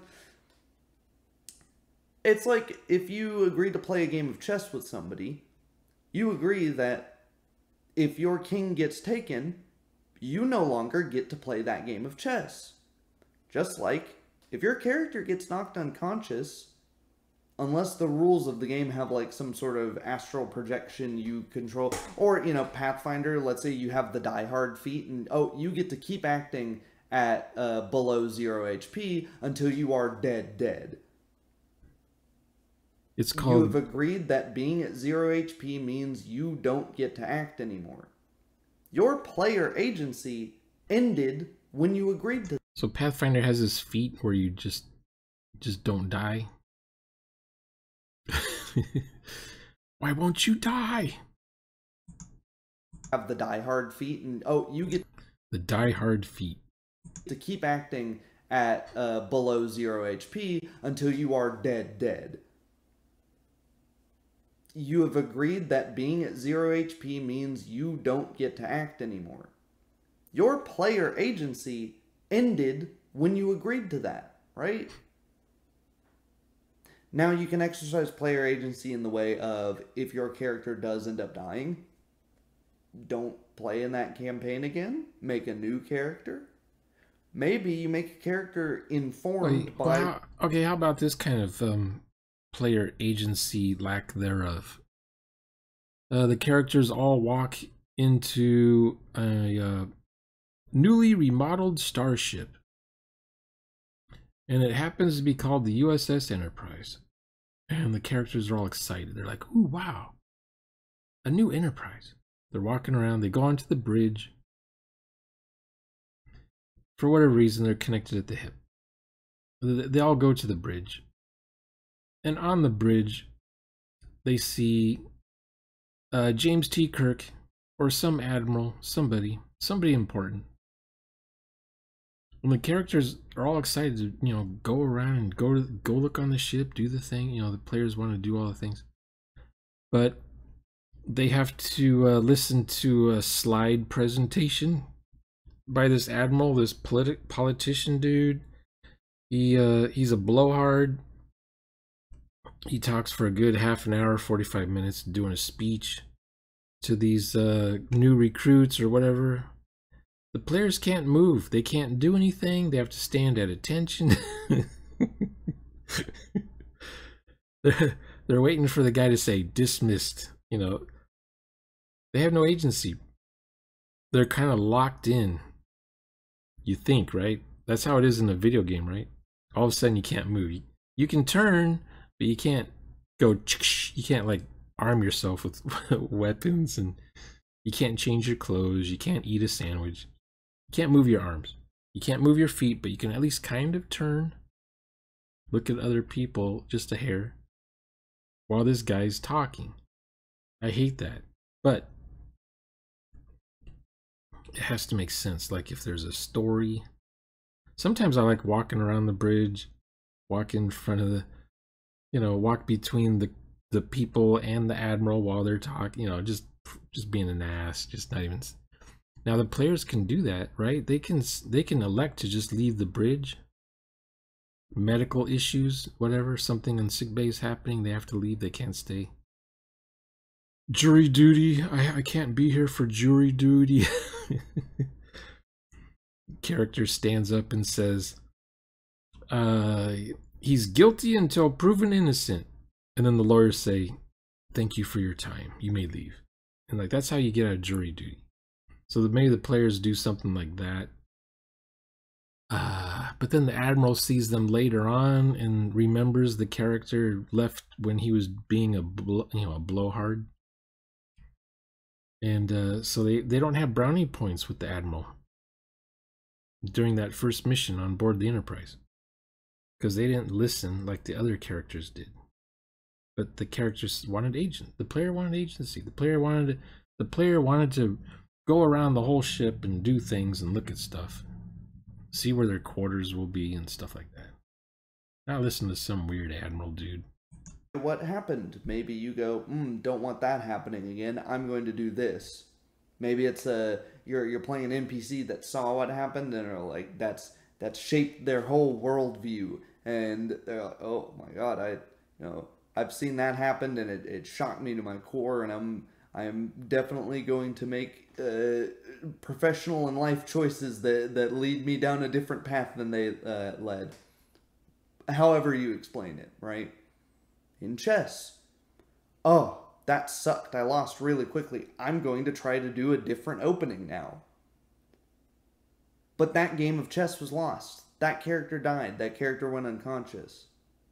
It's like if you agree to play a game of chess with somebody, you agree that if your king gets taken, you no longer get to play that game of chess. Just like, if your character gets knocked unconscious, unless the rules of the game have like some sort of astral projection you control, or, you know, Pathfinder, let's say you have the Die Hard feat, and oh, you get to keep acting at uh, below zero H P until you are dead dead. It's called... You have agreed that being at zero H P means you don't get to act anymore. Your player agency ended when you agreed to... So Pathfinder has this feat where you just just don't die. Why won't you die? Have the Die Hard feat, and oh, you get... The Die Hard feat. To keep acting at uh, below zero H P until you are dead dead. You have agreed that being at zero H P means you don't get to act anymore. Your player agency ended when you agreed to that, right? Now you can exercise player agency in the way of, if your character does end up dying, don't play in that campaign again, make a new character. Maybe you make a character informed Wait, by... well, how, okay, how about this kind of um, player agency lack thereof? Uh, the characters all walk into a uh, newly remodeled starship. And it happens to be called the U S S Enterprise. And the characters are all excited. They're like, ooh, wow. A new Enterprise. They're walking around. They go onto the bridge. For whatever reason, they're connected at the hip. They all go to the bridge. And on the bridge, they see uh, James T. Kirk or some admiral, somebody, somebody important. And the characters are all excited to, you know, go around and go to, go look on the ship, do the thing. You know, the players want to do all the things. But they have to uh, listen to a slide presentation by this admiral, this politi politician dude. He uh, he's a blowhard. He talks for a good half an hour, forty-five minutes, doing a speech to these uh, new recruits or whatever. The players can't move. They can't do anything. They have to stand at attention. they're, they're waiting for the guy to say dismissed. You know, they have no agency. They're kind of locked in. You think, right? That's how it is in a video game, right? All of a sudden you can't move. You, you can turn, but you can't go. You can't like arm yourself with weapons, and you can't change your clothes. You can't eat a sandwich. You can't move your arms. You can't move your feet, but you can at least kind of turn, look at other people just a hair while this guy's talking. I hate that. But it has to make sense. Like if there's a story. Sometimes I like walking around the bridge, walk in front of the, you know, walk between the the people and the admiral while they're talking. You know, just just being an ass, just not even. Now the players can do that, right? They can they can elect to just leave the bridge. Medical issues, whatever, something in sick bay is happening, they have to leave. They can't stay. Jury duty. I I can't be here for jury duty. Character stands up and says, uh, he's guilty until proven innocent. And then the lawyers say, thank you for your time. You may leave. And like, that's how you get out of jury duty. So that maybe the players do something like that. Uh, but then the admiral sees them later on and remembers the character left when he was being a, blow, you know, a blowhard. And uh, so they, they don't have brownie points with the admiral during that first mission on board the Enterprise, because they didn't listen like the other characters did. But the characters wanted agent. The player wanted agency. The player wanted to, the player wanted to go around the whole ship and do things and look at stuff, see where their quarters will be and stuff like that. Not listen to some weird admiral dude. What happened? Maybe you go, mm, don't want that happening again. I'm going to do this. Maybe it's a you're you're playing an N P C that saw what happened and are like that's that's shaped their whole worldview, and they're like, oh my god, I you know I've seen that happen and it, it shocked me to my core, and I'm I'm definitely going to make uh, professional and life choices that that lead me down a different path than they uh, led. However you explain it, right? In chess, oh, that sucked. I lost really quickly. I'm going to try to do a different opening now. But that game of chess was lost. That character died. That character went unconscious.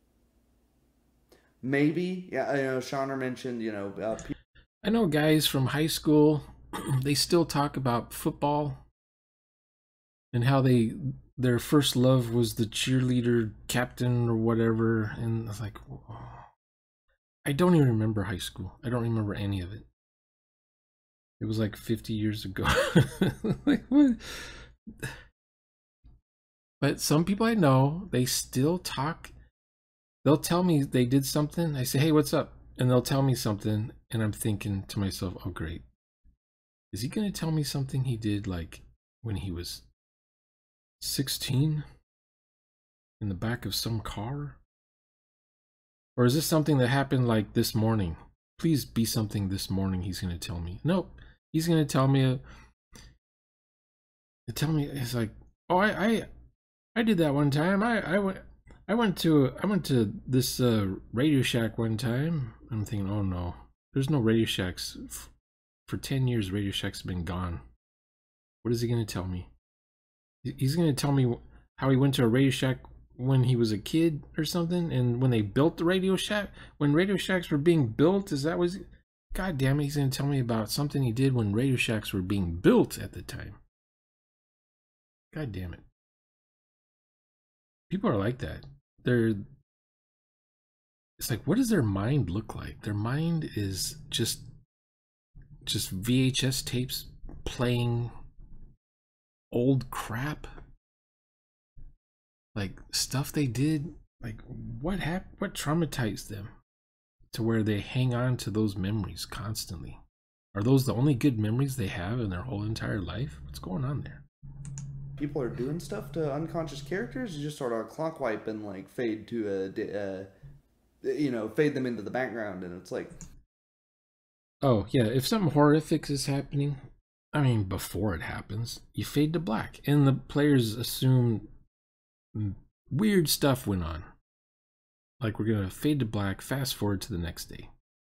Maybe, yeah, I know Shauner mentioned, you know... Uh, I know guys from high school, they still talk about football and how they their first love was the cheerleader captain or whatever. And I was like... Whoa. I don't even remember high school. I don't remember any of it. It was like fifty years ago. Like, what? But some people I know, they still talk. They'll tell me they did something. I say, hey, what's up? And they'll tell me something. And I'm thinking to myself, oh, great. Is he going to tell me something he did like when he was sixteen in the back of some car? Or is this something that happened like this morning? Please be something this morning he's going to tell me. Nope. He's going to tell me a... Tell me, it's like, oh, I, I, I did that one time. I, I went, I went to, I went to this uh, Radio Shack one time. I'm thinking, oh no, there's no Radio Shacks. For ten years, Radio Shack's been gone. What is he going to tell me? He's gonna tell me how he went to a Radio Shack when he was a kid or something, and when they built the Radio Shack, when Radio Shacks were being built, is that was? God damn it, he's gonna tell me about something he did when Radio Shacks were being built at the time. God damn it. People are like that. They're. It's like, what does their mind look like? Their mind is just, just V H S tapes playing old crap. Like stuff they did. Like what happened? What traumatized them to where they hang on to those memories constantly? Are those the only good memories they have in their whole entire life? What's going on there? People are doing stuff to unconscious characters. You just sort of clock wipe and like fade to a, uh, you know, fade them into the background, and it's like, oh yeah, if something horrific is happening, I mean, before it happens, you fade to black, and the players assume weird stuff went on. Like we're gonna fade to black, fast forward to the next day.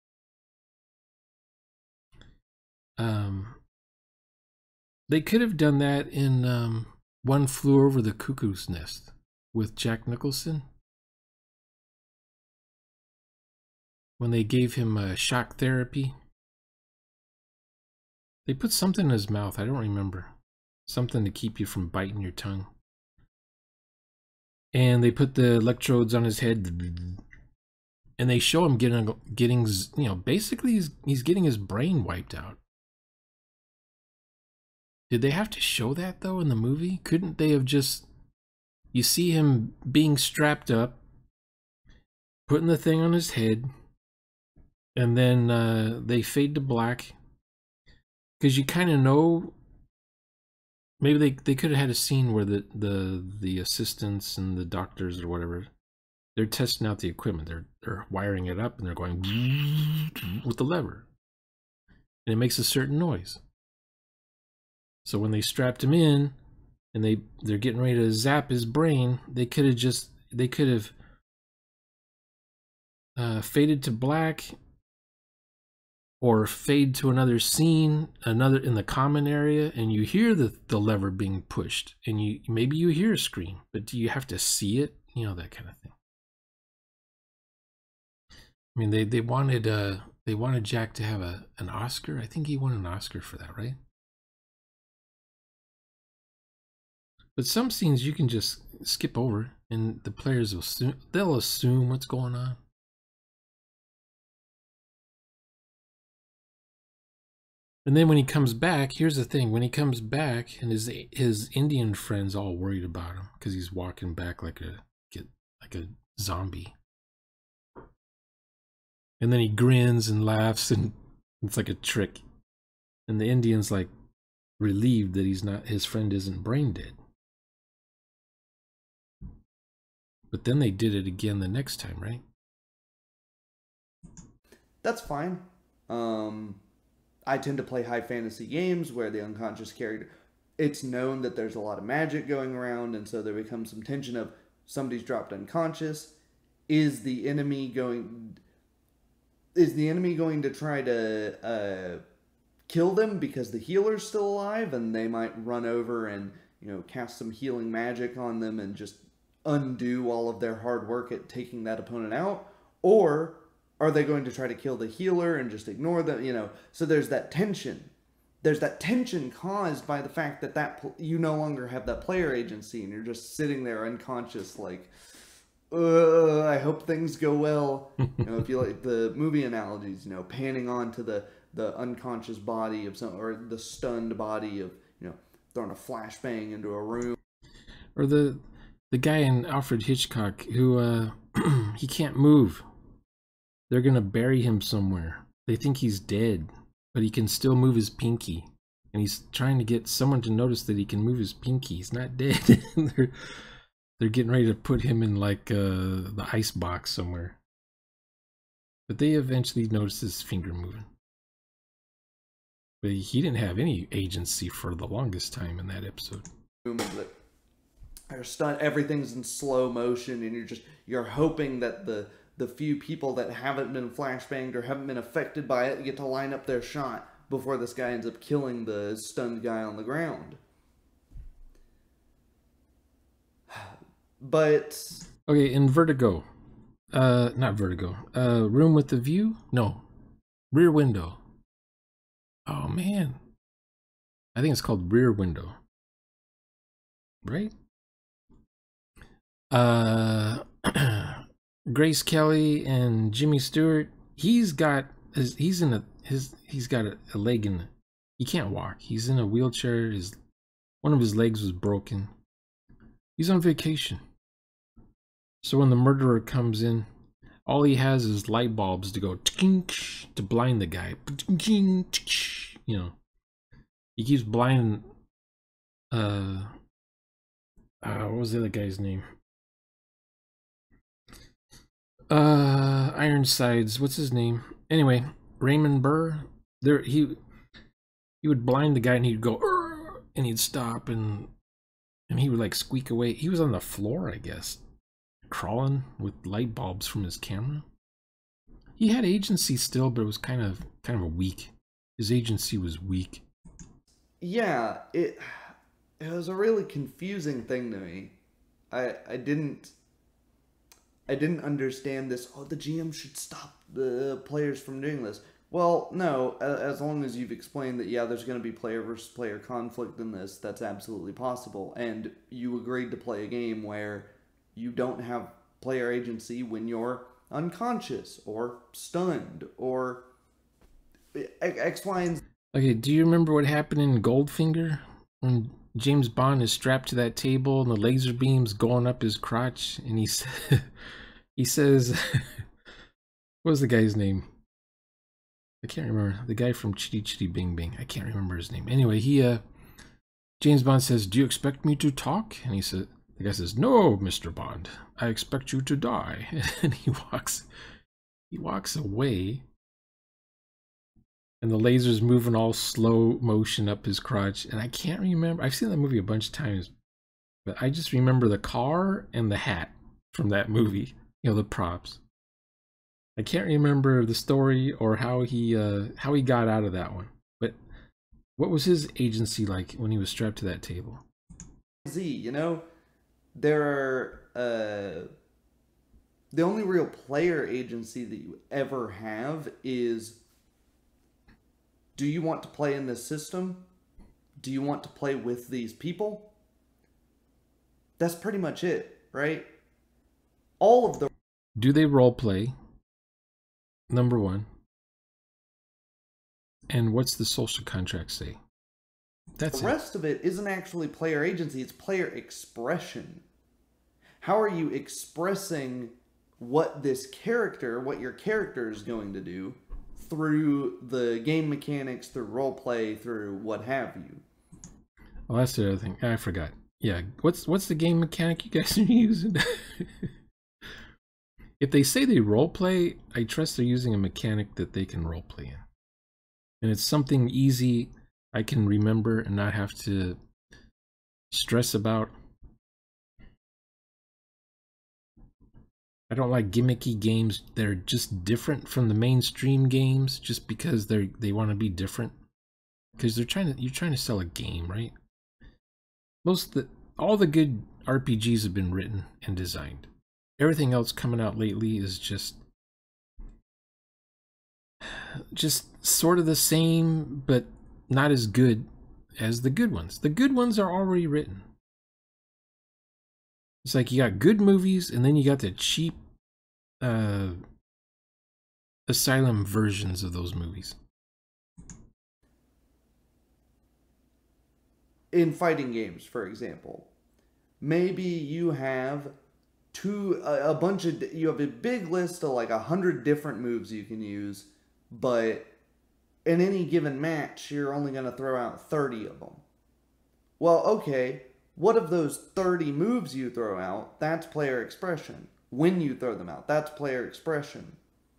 Um, they could have done that in um, One Flew Over the Cuckoo's Nest with Jack Nicholson. When they gave him uh, shock therapy. They put something in his mouth, I don't remember. Something to keep you from biting your tongue. And they put the electrodes on his head. And they show him getting, getting you know, basically he's, he's getting his brain wiped out. Did they have to show that, though, in the movie? Couldn't they have just... You see him being strapped up, putting the thing on his head, and then uh, they fade to black. Because you kind of know... Maybe they, they could have had a scene where the, the, the assistants and the doctors or whatever, they're testing out the equipment. They're, they're wiring it up, and they're going with the lever. And it makes a certain noise. So when they strapped him in and they they're getting ready to zap his brain, they could have just they could have uh, faded to black or fade to another scene, another in the common area, and you hear the the lever being pushed, and you maybe you hear a scream, but do you have to see it? You know, that kind of thing. I mean, they they wanted uh they wanted Jack to have a an Oscar. I think he won an Oscar for that, right? But some scenes you can just skip over, and the players will assume, they'll assume what's going on. And then when he comes back, here's the thing: when he comes back, and his his Indian friends all worried about him because he's walking back like a get like a zombie. And then he grins and laughs, and it's like a trick. And the Indian's like relieved that he's not his friend isn't brain dead. But then they did it again the next time, right? that's fine. Um, I tend to play high fantasy games where the unconscious character, it's known that there's a lot of magic going around, and so there becomes some tension of somebody's dropped unconscious. Is the enemy going... Is the enemy going to try to uh, kill them because the healer's still alive, and they might run over and, you know, cast some healing magic on them and just undo all of their hard work at taking that opponent out? Or are they going to try to kill the healer and just ignore them? You know, so there's that tension. There's that tension caused by the fact that that you no longer have that player agency, and you're just sitting there unconscious, like, uh, I hope things go well. You know, if you like the movie analogies, you know, panning on to the, the unconscious body of some, or the stunned body of, you know, throwing a flashbang into a room. Or the the guy in Alfred Hitchcock who, uh, he can't move. They're going to bury him somewhere. They think he's dead, but he can still move his pinky. And he's trying to get someone to notice that he can move his pinky. He's not dead. they're, they're getting ready to put him in, like, uh, the ice box somewhere. But they eventually notice his finger moving. But he didn't have any agency for the longest time in that episode. They're stunned, everything's in slow motion, and you're just, you're hoping that the the few people that haven't been flashbanged or haven't been affected by it get to line up their shot before this guy ends up killing the stunned guy on the ground. But Okay, in Vertigo, uh, not Vertigo, uh, Room with the View? No, Rear Window. Oh man, I think it's called Rear Window, right? Uh, Grace Kelly and Jimmy Stewart. He's got his. He's in a his. He's got a, a leg in. He can't walk. He's in a wheelchair. His one of his legs was broken. He's on vacation. So when the murderer comes in, all he has is light bulbs to go to blind the guy. You know, he keeps blinding. Uh, uh, what was the other guy's name? Uh, Ironsides. What's his name? Anyway, Raymond Burr. There, he he would blind the guy, and he'd go, and he'd stop, and and he would like squeak away. He was on the floor, I guess, crawling with light bulbs from his camera. He had agency still, but it was kind of kind of weak. His agency was weak. yeah, it it was a really confusing thing to me. I I didn't I didn't understand this. Oh, the G M should stop the players from doing this. Well, no, as long as you've explained that, yeah, there's going to be player versus player conflict in this, that's absolutely possible. And you agreed to play a game where you don't have player agency when you're unconscious or stunned or X, Y, and Z. Okay, do you remember what happened in Goldfinger? When James Bond is strapped to that table and the laser beam's going up his crotch, and he, sa he says, what was the guy's name? I can't remember. The guy from Chitty Chitty Bing Bing. I can't remember his name. Anyway, he, uh, James Bond says, do you expect me to talk? And he said, the guy says, no, Mister Bond, I expect you to die. And he walks, he walks away. And the laser's moving all slow motion up his crotch. And I can't remember. I've seen that movie a bunch of times. But I just remember the car and the hat from that movie. You know, the props. I can't remember the story or how he uh, how he got out of that one. But what was his agency like when he was strapped to that table? Z, you know, there are uh, the only real player agency that you ever have is, do you want to play in this system? Do you want to play with these people? That's pretty much it, right? All of the Do they role play? Number one. And what's the social contract say? That's the it. rest of it isn't actually player agency, it's player expression. How are you expressing what this character, what your character is going to do through the game mechanics, through roleplay, through what have you? Oh, that's the other thing. I forgot. Yeah, what's what's the game mechanic you guys are using? If they say they roleplay, I trust they're using a mechanic that they can roleplay in. And it's something easy I can remember and not have to stress about. I don't like gimmicky games that are just different from the mainstream games just because they're they want to be different. Because they're trying to you're trying to sell a game, right? Most of the all the good R P Gs have been written and designed. Everything else coming out lately is just just sort of the same, but not as good as the good ones. The good ones are already written. It's like you got good movies, and then you got the cheap uh, asylum versions of those movies. In fighting games, for example, maybe you have two a, a bunch of you have a big list of like a hundred different moves you can use, but in any given match you're only going to throw out thirty of them. Well, okay, what of those thirty moves you throw out, that's player expression. When you throw them out, that's player expression.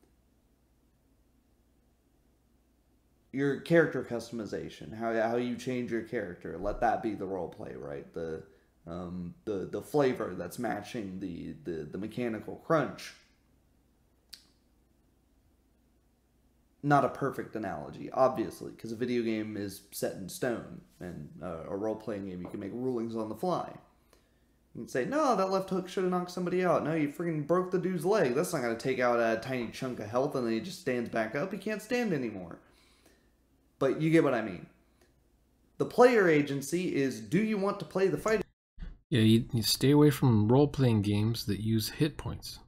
Your character customization, how how you change your character, let that be the role play, right? The um, the the flavor that's matching the the, the mechanical crunch. Not a perfect analogy, obviously, because a video game is set in stone, and uh, a role playing game you can make rulings on the fly. and say, no, that left hook should have knocked somebody out. No, you freaking broke the dude's leg. That's not going to take out a tiny chunk of health and then he just stands back up. He can't stand anymore. But you get what I mean. The player agency is, do you want to play the fighting? Yeah, you, you stay away from role-playing games that use hit points.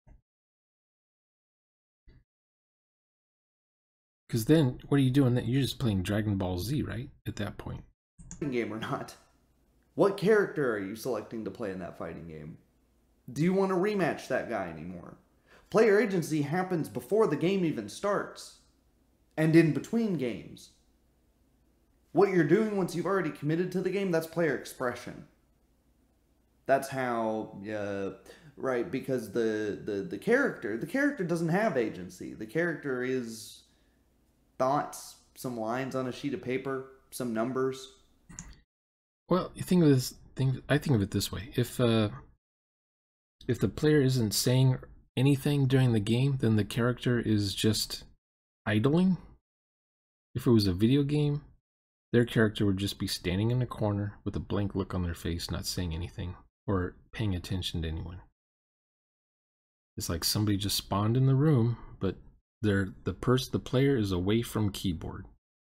Because then, what are you doing? That you're just playing Dragon Ball Z, right? At that point. Game or not? What character are you selecting to play in that fighting game? Do you want to rematch that guy anymore? Player agency happens before the game even starts. And in between games. What you're doing once you've already committed to the game, that's player expression. That's how, uh, right, because the, the, the character, the character doesn't have agency. The character is thoughts, some lines on a sheet of paper, some numbers. Well, you think of this thing. I think of it this way: if uh, if the player isn't saying anything during the game, then the character is just idling. If it was a video game, their character would just be standing in the corner with a blank look on their face, not saying anything or paying attention to anyone. It's like somebody just spawned in the room, but they're the person, the player is away from keyboard.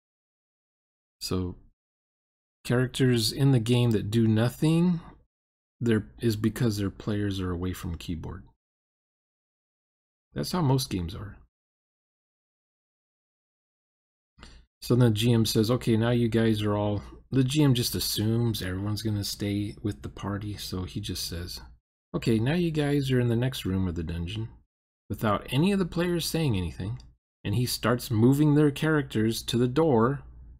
So characters in the game that do nothing, there is because their players are away from keyboard. That's how most games are. So then the G M says, okay, now you guys are all, the G M just assumes everyone's going to stay with the party. So he just says, okay, now you guys are in the next room of the dungeon without any of the players saying anything. And he starts moving their characters to the door.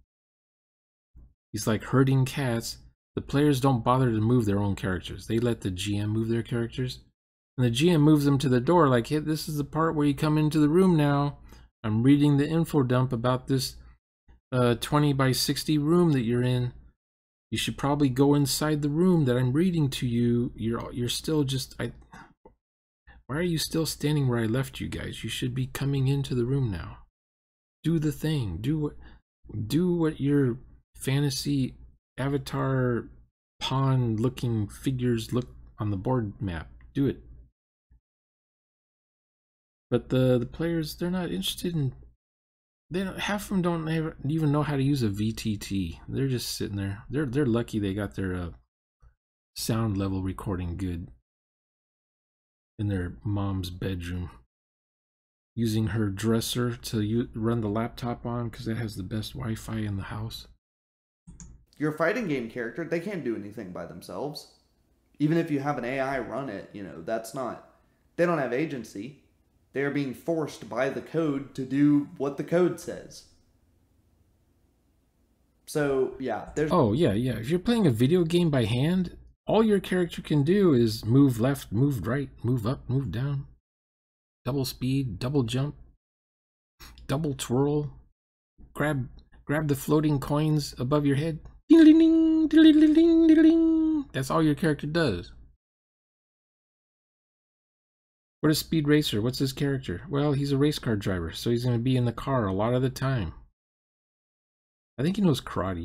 He's like herding cats. The players don't bother to move their own characters. They let the G M move their characters. And the G M moves them to the door like, hey, this is the part where you come into the room now. I'm reading the info dump about this uh, twenty by sixty room that you're in. You should probably go inside the room that I'm reading to you. You're, you're still just... I. Why are you still standing where I left you guys? You should be coming into the room now. Do the thing. Do what, do what your fantasy avatar pawn looking figures look on the board map. Do it. But the the players, they're not interested in, they don't, half of them don't ever, even know how to use a V T T. They're just sitting there. They're they're lucky they got their uh, sound level recording good in their mom's bedroom, using her dresser to u run the laptop on because it has the best Wi-Fi in the house. Your fighting game character, they can't do anything by themselves. Even if you have an A I run it, you know, that's not, they don't have agency. They're being forced by the code to do what the code says. So, yeah, there's... Oh, yeah, yeah. If you're playing a video game by hand, all your character can do is move left, move right, move up, move down. Double speed, double jump, double twirl. Grab grab the floating coins above your head. Ding-a-ling-ding, ding-a-ling-ding, ding-a-ling. That's all your character does. What is Speed Racer? What's his character? Well, he's a race car driver, so he's going to be in the car a lot of the time. I think he knows karate.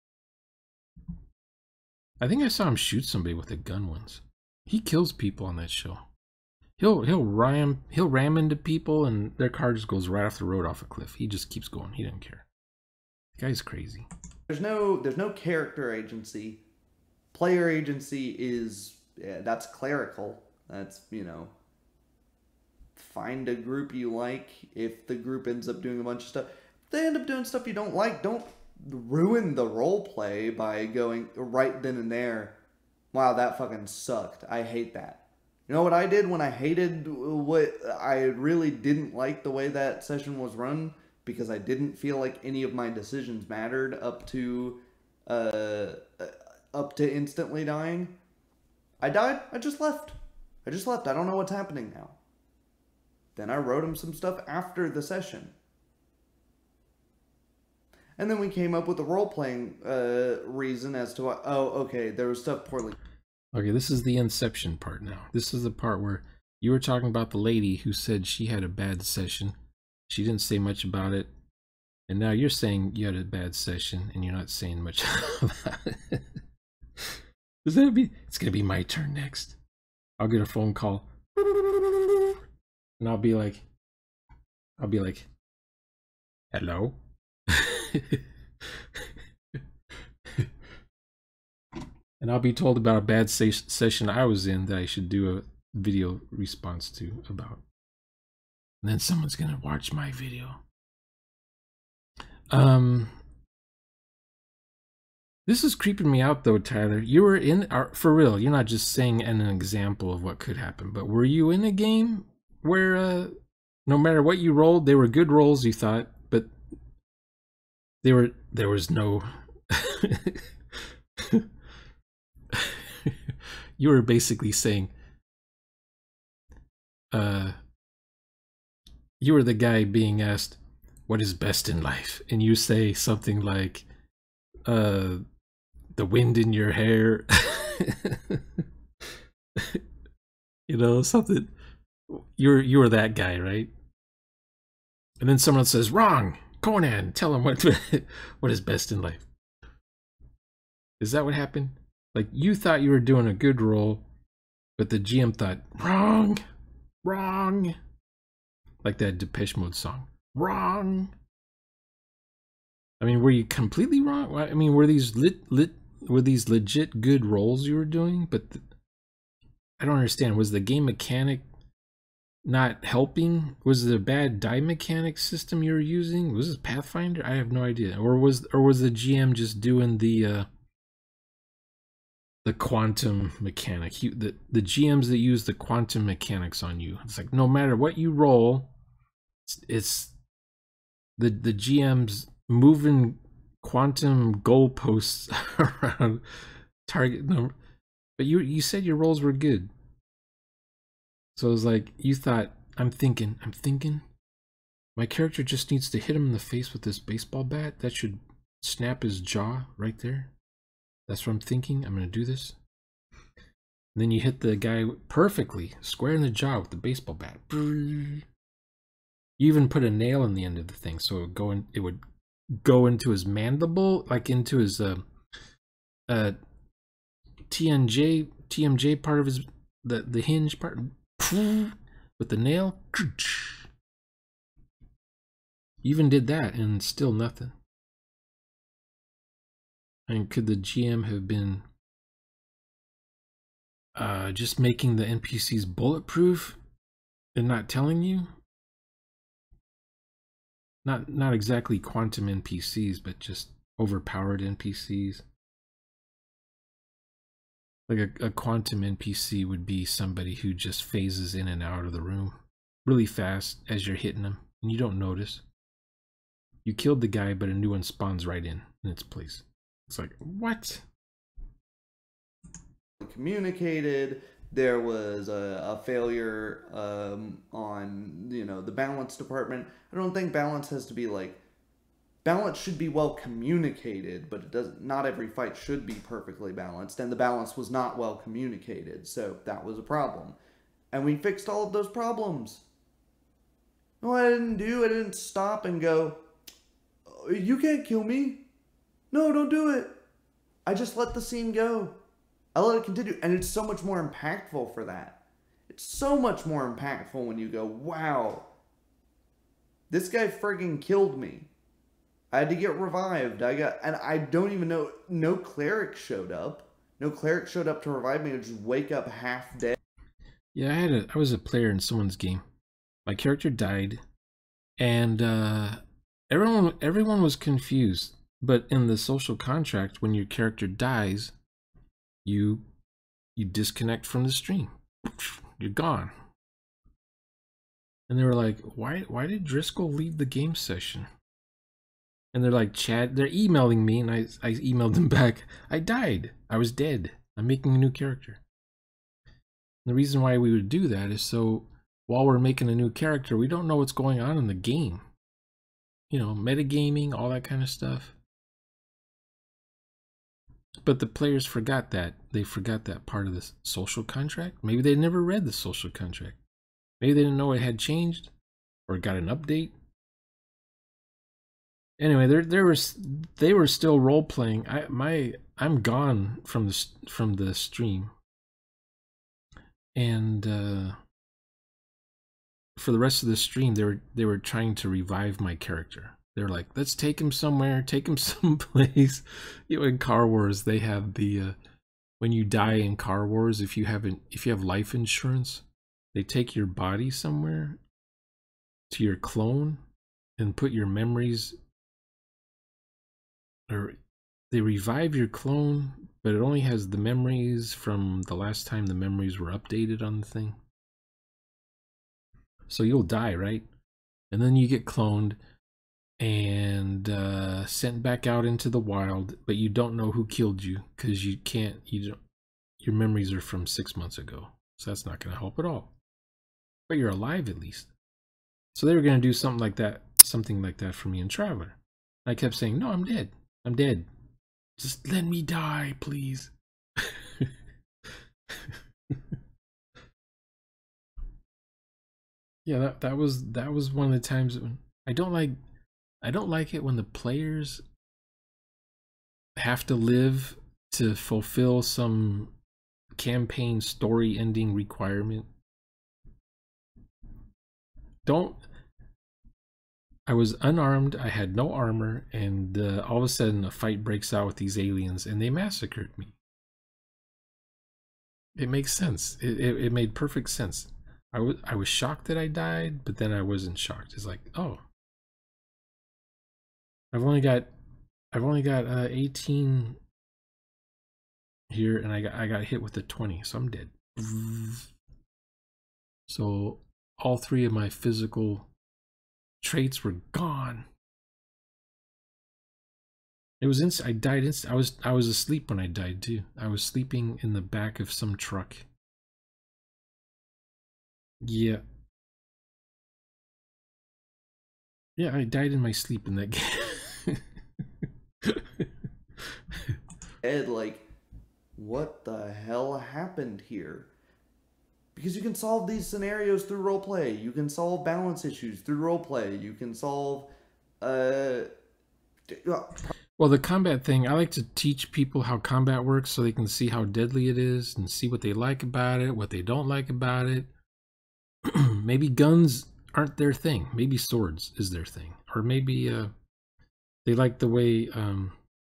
I think I saw him shoot somebody with a gun once. He kills people on that show. He'll he'll ram he'll ram into people and their car just goes right off the road off a cliff. He just keeps going. He doesn't care. The guy's crazy. There's no there's no character agency. Player agency is, yeah, that's clerical. That's, you know, find a group you like. If the group ends up doing a bunch of stuff, if they end up doing stuff you don't like, don't ruin the role play by going right then and there, wow, that fucking sucked. I hate that. You know what I did when I hated what I really didn't like the way that session was run? Because I didn't feel like any of my decisions mattered up to uh, up to instantly dying. I died. I just left. I just left. I don't know what's happening now. Then I wrote him some stuff after the session. And then we came up with a role-playing uh, reason as to why, oh, okay, there was stuff poorly. Okay, this is the inception part now. This is the part where you were talking about the lady who said she had a bad session. She didn't say much about it. And now you're saying you had a bad session and you're not saying much about it. Is that be? It's gonna be my turn next. I'll get a phone call, and I'll be like, I'll be like, hello. And I'll be told about a bad se session I was in that I should do a video response to about. And then someone's gonna watch my video. Um, this is creeping me out though, Tyler. You were in, uh, for real, you're not just saying an example of what could happen, but were you in a game where uh, no matter what you rolled, they were good rolls, you thought, but they were, there was no... You were basically saying, uh, you were the guy being asked, what is best in life? And you say something like, uh, the wind in your hair. You know, something. You're, you were that guy, right? And then someone says, wrong, Conan, tell him what, what is best in life. Is that what happened? Like, you thought you were doing a good roll, but the G M thought, wrong, wrong. Like that Depeche Mode song, wrong. I mean, were you completely wrong? I mean, were these lit, lit, were these legit good rolls you were doing? But the, I don't understand. Was the game mechanic not helping? Was it a bad die mechanic system you were using? Was it Pathfinder? I have no idea. Or was, or was the G M just doing the, uh, the quantum mechanic? He, the, the G Ms that use the quantum mechanics on you. It's like, no matter what you roll, it's, it's the, the G Ms moving quantum goalposts around target number. But you, you said your rolls were good. So it was like, you thought, I'm thinking, I'm thinking, my character just needs to hit him in the face with this baseball bat. That should snap his jaw right there. That's what I'm thinking. I'm going to do this. And then you hit the guy perfectly, square in the jaw with the baseball bat. You even put a nail in the end of the thing, so it would go in, it would go into his mandible, like into his uh, uh, T N J, T M J part of his, the, the hinge part, with the nail. You even did that, and still nothing. And could the G M have been uh, just making the N P Cs bulletproof and not telling you? Not not exactly quantum N P Cs, but just overpowered N P Cs. Like a, a quantum N P C would be somebody who just phases in and out of the room really fast as you're hitting them, and you don't notice. You killed the guy, but a new one spawns right in in its place. It's like, what? Communicated. There was a, a failure um, on, you know, the balance department. I don't think balance has to be like, balance should be well communicated, but it does not every fight should be perfectly balanced, and the balance was not well communicated, so that was a problem. And we fixed all of those problems. No, I didn't do, I didn't stop and go, you can't kill me. No, don't do it. I just let the scene go. I let it continue. And it's so much more impactful for that. It's so much more impactful when you go, wow, this guy friggin' killed me. I had to get revived. I got, and I don't even know, no cleric showed up. No cleric showed up to revive me. I just wake up half dead. Yeah, I had a, I was a player in someone's game. My character died, and uh, everyone, everyone was confused. But in the social contract, when your character dies, you you disconnect from the stream. You're gone. And they were like, why why did Driscoll leave the game session? And they're like, Chad, they're emailing me, and I, I emailed them back, I died. I was dead. I'm making a new character. And the reason why we would do that is so while we're making a new character, we don't know what's going on in the game. You know, metagaming, all that kind of stuff. But the players forgot that. They forgot that part of the social contract. Maybe they never read the social contract. Maybe they didn't know it had changed or got an update. Anyway, there there was they were still role playing. I my I'm gone from the from the stream, and uh, for the rest of the stream, they were they were trying to revive my character. They're like, let's take him somewhere, take him someplace. You know, in Car Wars, they have the uh, when you die in Car Wars, if you haven't if you have life insurance, they take your body somewhere to your clone and put your memories, or they revive your clone, but it only has the memories from the last time the memories were updated on the thing. So you'll die, right? And then you get cloned and uh, sent back out into the wild, but you don't know who killed you because you can't. You don't. Your memories are from six months ago, so that's not going to help at all. But you're alive at least. So they were going to do something like that, something like that for me in Traveler. I kept saying, "No, I'm dead. I'm dead. Just let me die, please." Yeah, that that was that was one of the times when I don't like. I don't like it when the players have to live to fulfill some campaign story ending requirement. Don't. I was unarmed, I had no armor, and uh, all of a sudden a fight breaks out with these aliens and they massacred me. It makes sense. It, it, it made perfect sense. I was, I was shocked that I died, but then I wasn't shocked. It's like, oh. I've only got, I've only got uh, eighteen here, and I got I got hit with the twenty, so I'm dead. So all three of my physical traits were gone. It was inst. I died inst. I was I was asleep when I died too. I was sleeping in the back of some truck. Yeah. Yeah, I died in my sleep in that game. Ed, like, what the hell happened here? Because you can solve these scenarios through roleplay. You can solve balance issues through roleplay. You can solve, uh... Well, the combat thing, I like to teach people how combat works so they can see how deadly it is and see what they like about it, what they don't like about it. Maybe guns aren't their thing. Maybe swords is their thing. Or maybe uh, they like the way um,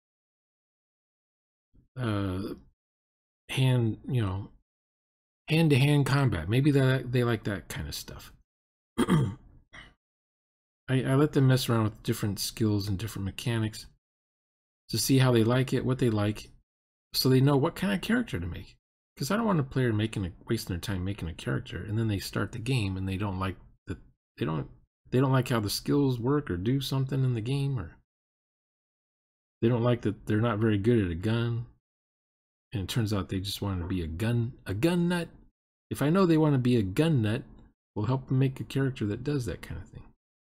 uh, hand, you know, hand-to-hand combat. Maybe they, they like that kind of stuff. I, I let them mess around with different skills and different mechanics to see how they like it, what they like, so they know what kind of character to make. Because I don't want a player making a, wasting their time making a character, and then they start the game and they don't like the they don't they don't like how the skills work or do something in the game, or they don't like that they're not very good at a gun, and it turns out they just want to be a gun a gun nut. If I know they want to be a gun nut, we'll help them make a character that does that kind of thing.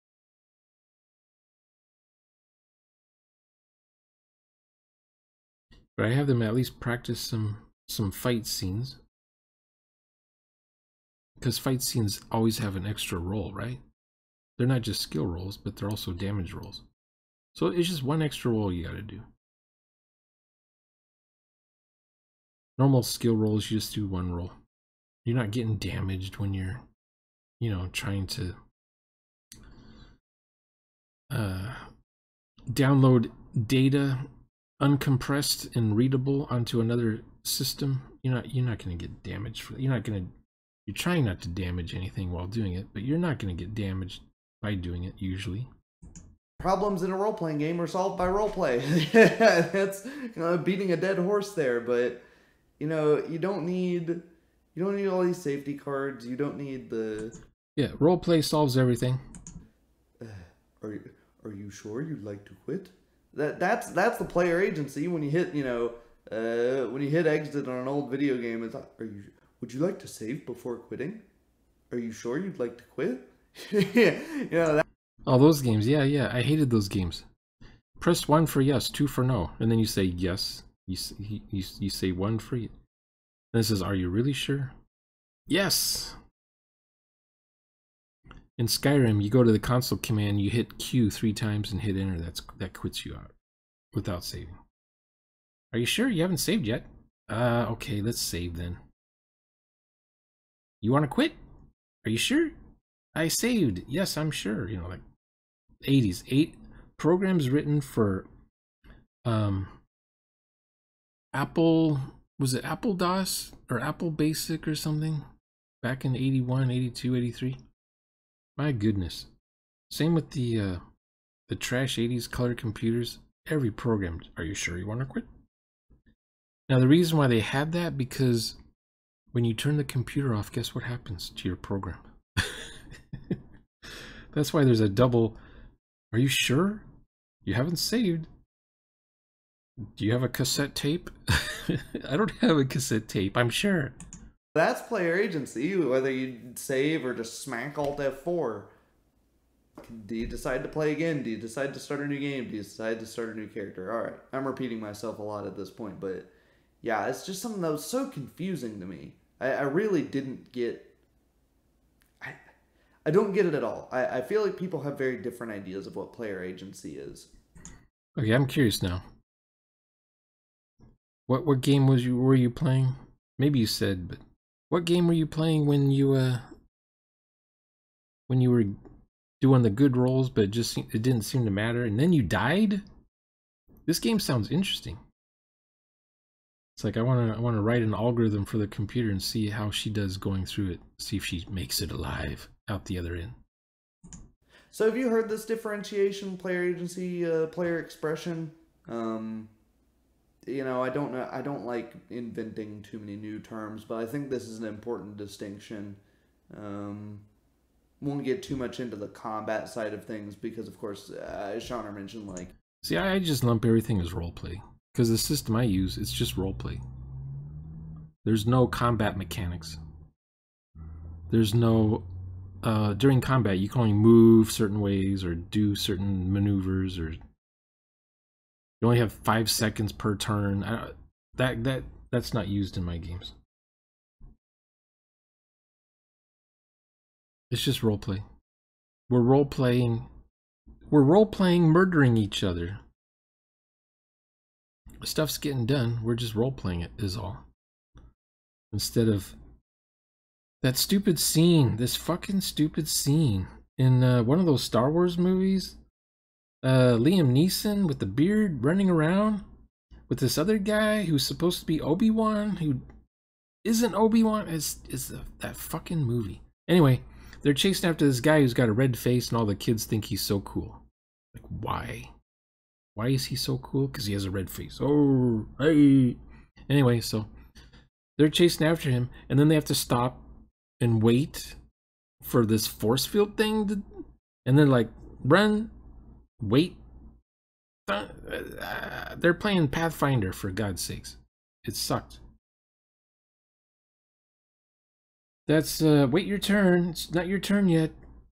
But I have them at least practice some some fight scenes, because fight scenes always have an extra roll, right? They're not just skill rolls, but they're also damage rolls. So it's just one extra roll you gotta do. Normal skill rolls, you just do one roll. You're not getting damaged when you're, you know, trying to uh, download data uncompressed and readable onto another system. You're not you're not going to get damaged for you're not going to you're trying not to damage anything while doing it, but you're not going to get damaged by doing it usually. Problems in a role-playing game are solved by roleplay. That's, you know, beating a dead horse there, but you know, you don't need you don't need all these safety cards. You don't need the Yeah, roleplay solves everything. Uh, are you are you sure you'd like to quit? That that's that's the player agency. When you hit, you know, uh, when you hit exit on an old video game, it's like, are you? Would you like to save before quitting? Are you sure you'd like to quit? You know that. Oh, those games, yeah, yeah. I hated those games. Press one for yes, two for no, and then you say yes. You you you say one for you. And it says, "Are you really sure?" Yes. In Skyrim, you go to the console command, you hit Q three times and hit enter. That's that quits you out without saving. Are you sure you haven't saved yet? Uh, okay, let's save then. You want to quit? Are you sure? I saved. Yes, I'm sure. You know, like eighties. Eight programs written for um Apple, was it Apple DOS or Apple Basic or something? Back in eighty-one, eighty-two, eighty-three. My goodness. Same with the uh the trash eighties color computers. Every program. Are you sure you want to quit? Now the reason why they had that, because when you turn the computer off, guess what happens to your program? That's why there's a double. Are you sure you haven't saved? Do you have a cassette tape? I don't have a cassette tape, I'm sure. That's player agency, whether you save or just smack Alt F four. Do you decide to play again? Do you decide to start a new game? Do you decide to start a new character? Alright, I'm repeating myself a lot at this point, but yeah, it's just something that was so confusing to me. I, I really didn't get... I, I don't get it at all. I, I feel like people have very different ideas of what player agency is. Okay, I'm curious now. What what game was you were you playing? Maybe you said, but what game were you playing when you uh when you were doing the good rolls, but it just it didn't seem to matter, and then you died? This game sounds interesting. It's like I want to I want to write an algorithm for the computer and see how she does going through it. See if she makes it alive out the other end. So have you heard this differentiation, player agency, uh, player expression? Um, you know, I don't know. I don't like inventing too many new terms, but I think this is an important distinction. Um, won't get too much into the combat side of things because, of course, uh, as Shauner mentioned, like... See, I just lump everything as roleplay. Because the system I use, it's just roleplay. There's no combat mechanics. There's no... Uh, during combat, you can only move certain ways or do certain maneuvers, or... You only have five seconds per turn. I, that, that, that's not used in my games. It's just roleplay. We're role-playing... We're role-playing murdering each other. Stuff's getting done, we're just role-playing it, is all. Instead of... That stupid scene, this fucking stupid scene in uh, one of those Star Wars movies. Uh, Liam Neeson with the beard running around with this other guy who's supposed to be Obi-Wan, who isn't Obi-Wan. It's, it's the, that fucking movie. Anyway, they're chasing after this guy who's got a red face and all the kids think he's so cool. Like, why? Why is he so cool? Because he has a red face. Oh, hey. Anyway, so they're chasing after him, and then they have to stop and wait for this force field thing to, and then like run, wait. Uh, uh, they're playing Pathfinder, for God's sakes. It sucked. That's uh wait your turn. It's not your turn yet.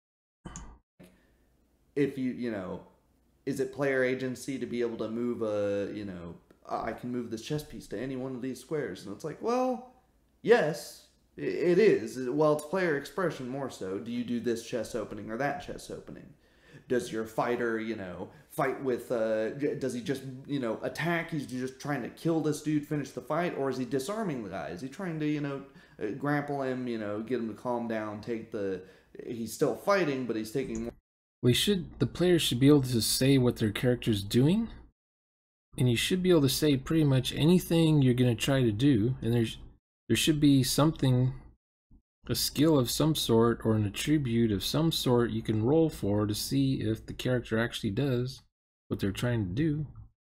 If you, you know, is it player agency to be able to move a, you know, I can move this chess piece to any one of these squares? And it's like, well, yes, it is. Well, it's player expression more so. Do you do this chess opening or that chess opening? Does your fighter, you know, fight with, uh, does he just, you know, attack? He's just trying to kill this dude, finish the fight? Or is he disarming the guy? Is he trying to, you know, grapple him, you know, get him to calm down, take the, he's still fighting, but he's taking more. We should, the players should be able to say what their character's doing. And you should be able to say pretty much anything you're going to try to do. And there's, there should be something, a skill of some sort or an attribute of some sort you can roll for to see if the character actually does what they're trying to do.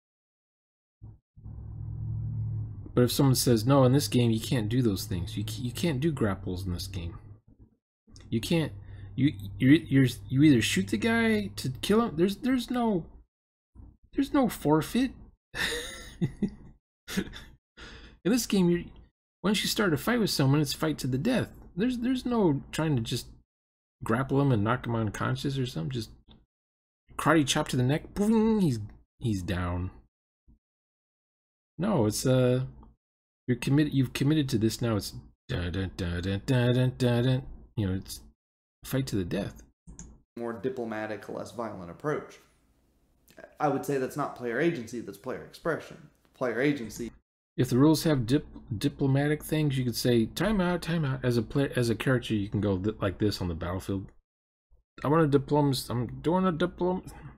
But if someone says, no, in this game you can't do those things. You, you can't do grapples in this game. You can't, you, you're, you're, you either shoot the guy to kill him. There's, there's no, there's no forfeit. In this game, you're, once you start a fight with someone, it's fight to the death. There's there's no trying to just grapple him and knock him unconscious or something. Just karate chop to the neck. Boom, he's he's down. No, it's uh, you're committed. You've committed to this now. It's da da da da da da da da. You know, it's fight to the death. More diplomatic, less violent approach. I would say that's not player agency. That's player expression. player agency. If the rules have dip, diplomatic things, you could say timeout, timeout. As a player, as a character, you can go th like this on the battlefield. I want a diplomacy. I'm doing a diplom.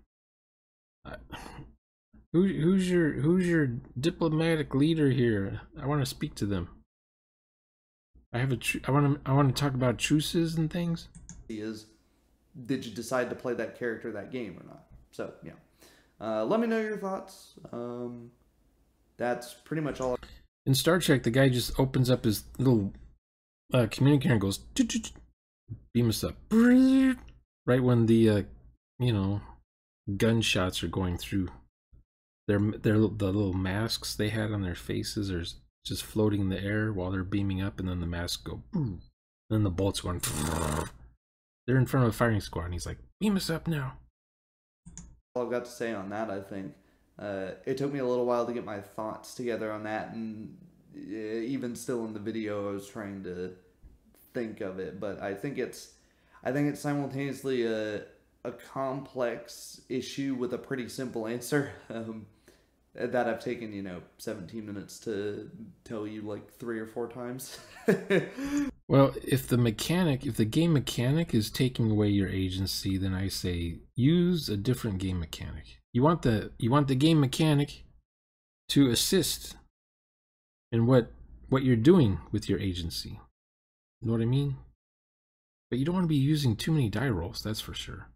Who who's your who's your diplomatic leader here? I want to speak to them. I have a. Tr I want to. I want to talk about truces and things. Is did you decide to play that character that game or not? So yeah, uh, let me know your thoughts. Um, that's pretty much all. In Star Trek, the guy just opens up his little uh, communicator and goes, beam us up. Right when the, uh, you know, gunshots are going through. Their, their, the little masks they had on their faces are just floating in the air while they're beaming up, and then the masks go, and then the bolts going. They're in front of a firing squad, and he's like, beam us up now. All I've got to say on that, I think. Uh, it took me a little while to get my thoughts together on that, and even still in the video I was trying to think of it, but I think it's I think it's simultaneously a, a complex issue with a pretty simple answer um, that I've taken, you know, seventeen minutes to tell you like three or four times. Well, if the mechanic, if the game mechanic is taking away your agency, then I say use a different game mechanic. You want the you want the game mechanic to assist in what what you're doing with your agency. You know what I mean? But you don't want to be using too many die rolls, that's for sure.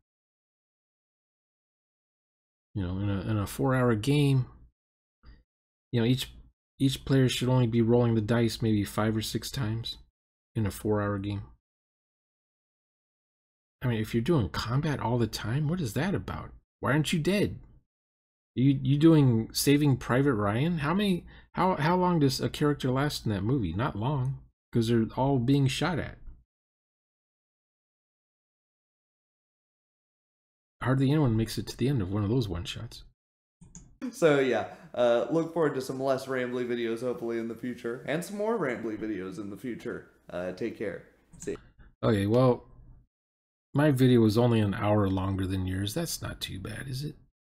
You know, in a in a four-hour game, you know, each each player should only be rolling the dice maybe five or six times in a four-hour game. I mean, if you're doing combat all the time, what is that about? Why aren't you dead? You you doing Saving Private Ryan? How many how how long does a character last in that movie? Not long, because they're all being shot at. Hardly anyone makes it to the end of one of those one shots. So yeah, uh, look forward to some less rambly videos hopefully in the future, and some more rambly videos in the future. Uh, take care. See. Okay, well, my video was only an hour longer than yours. That's not too bad, is it?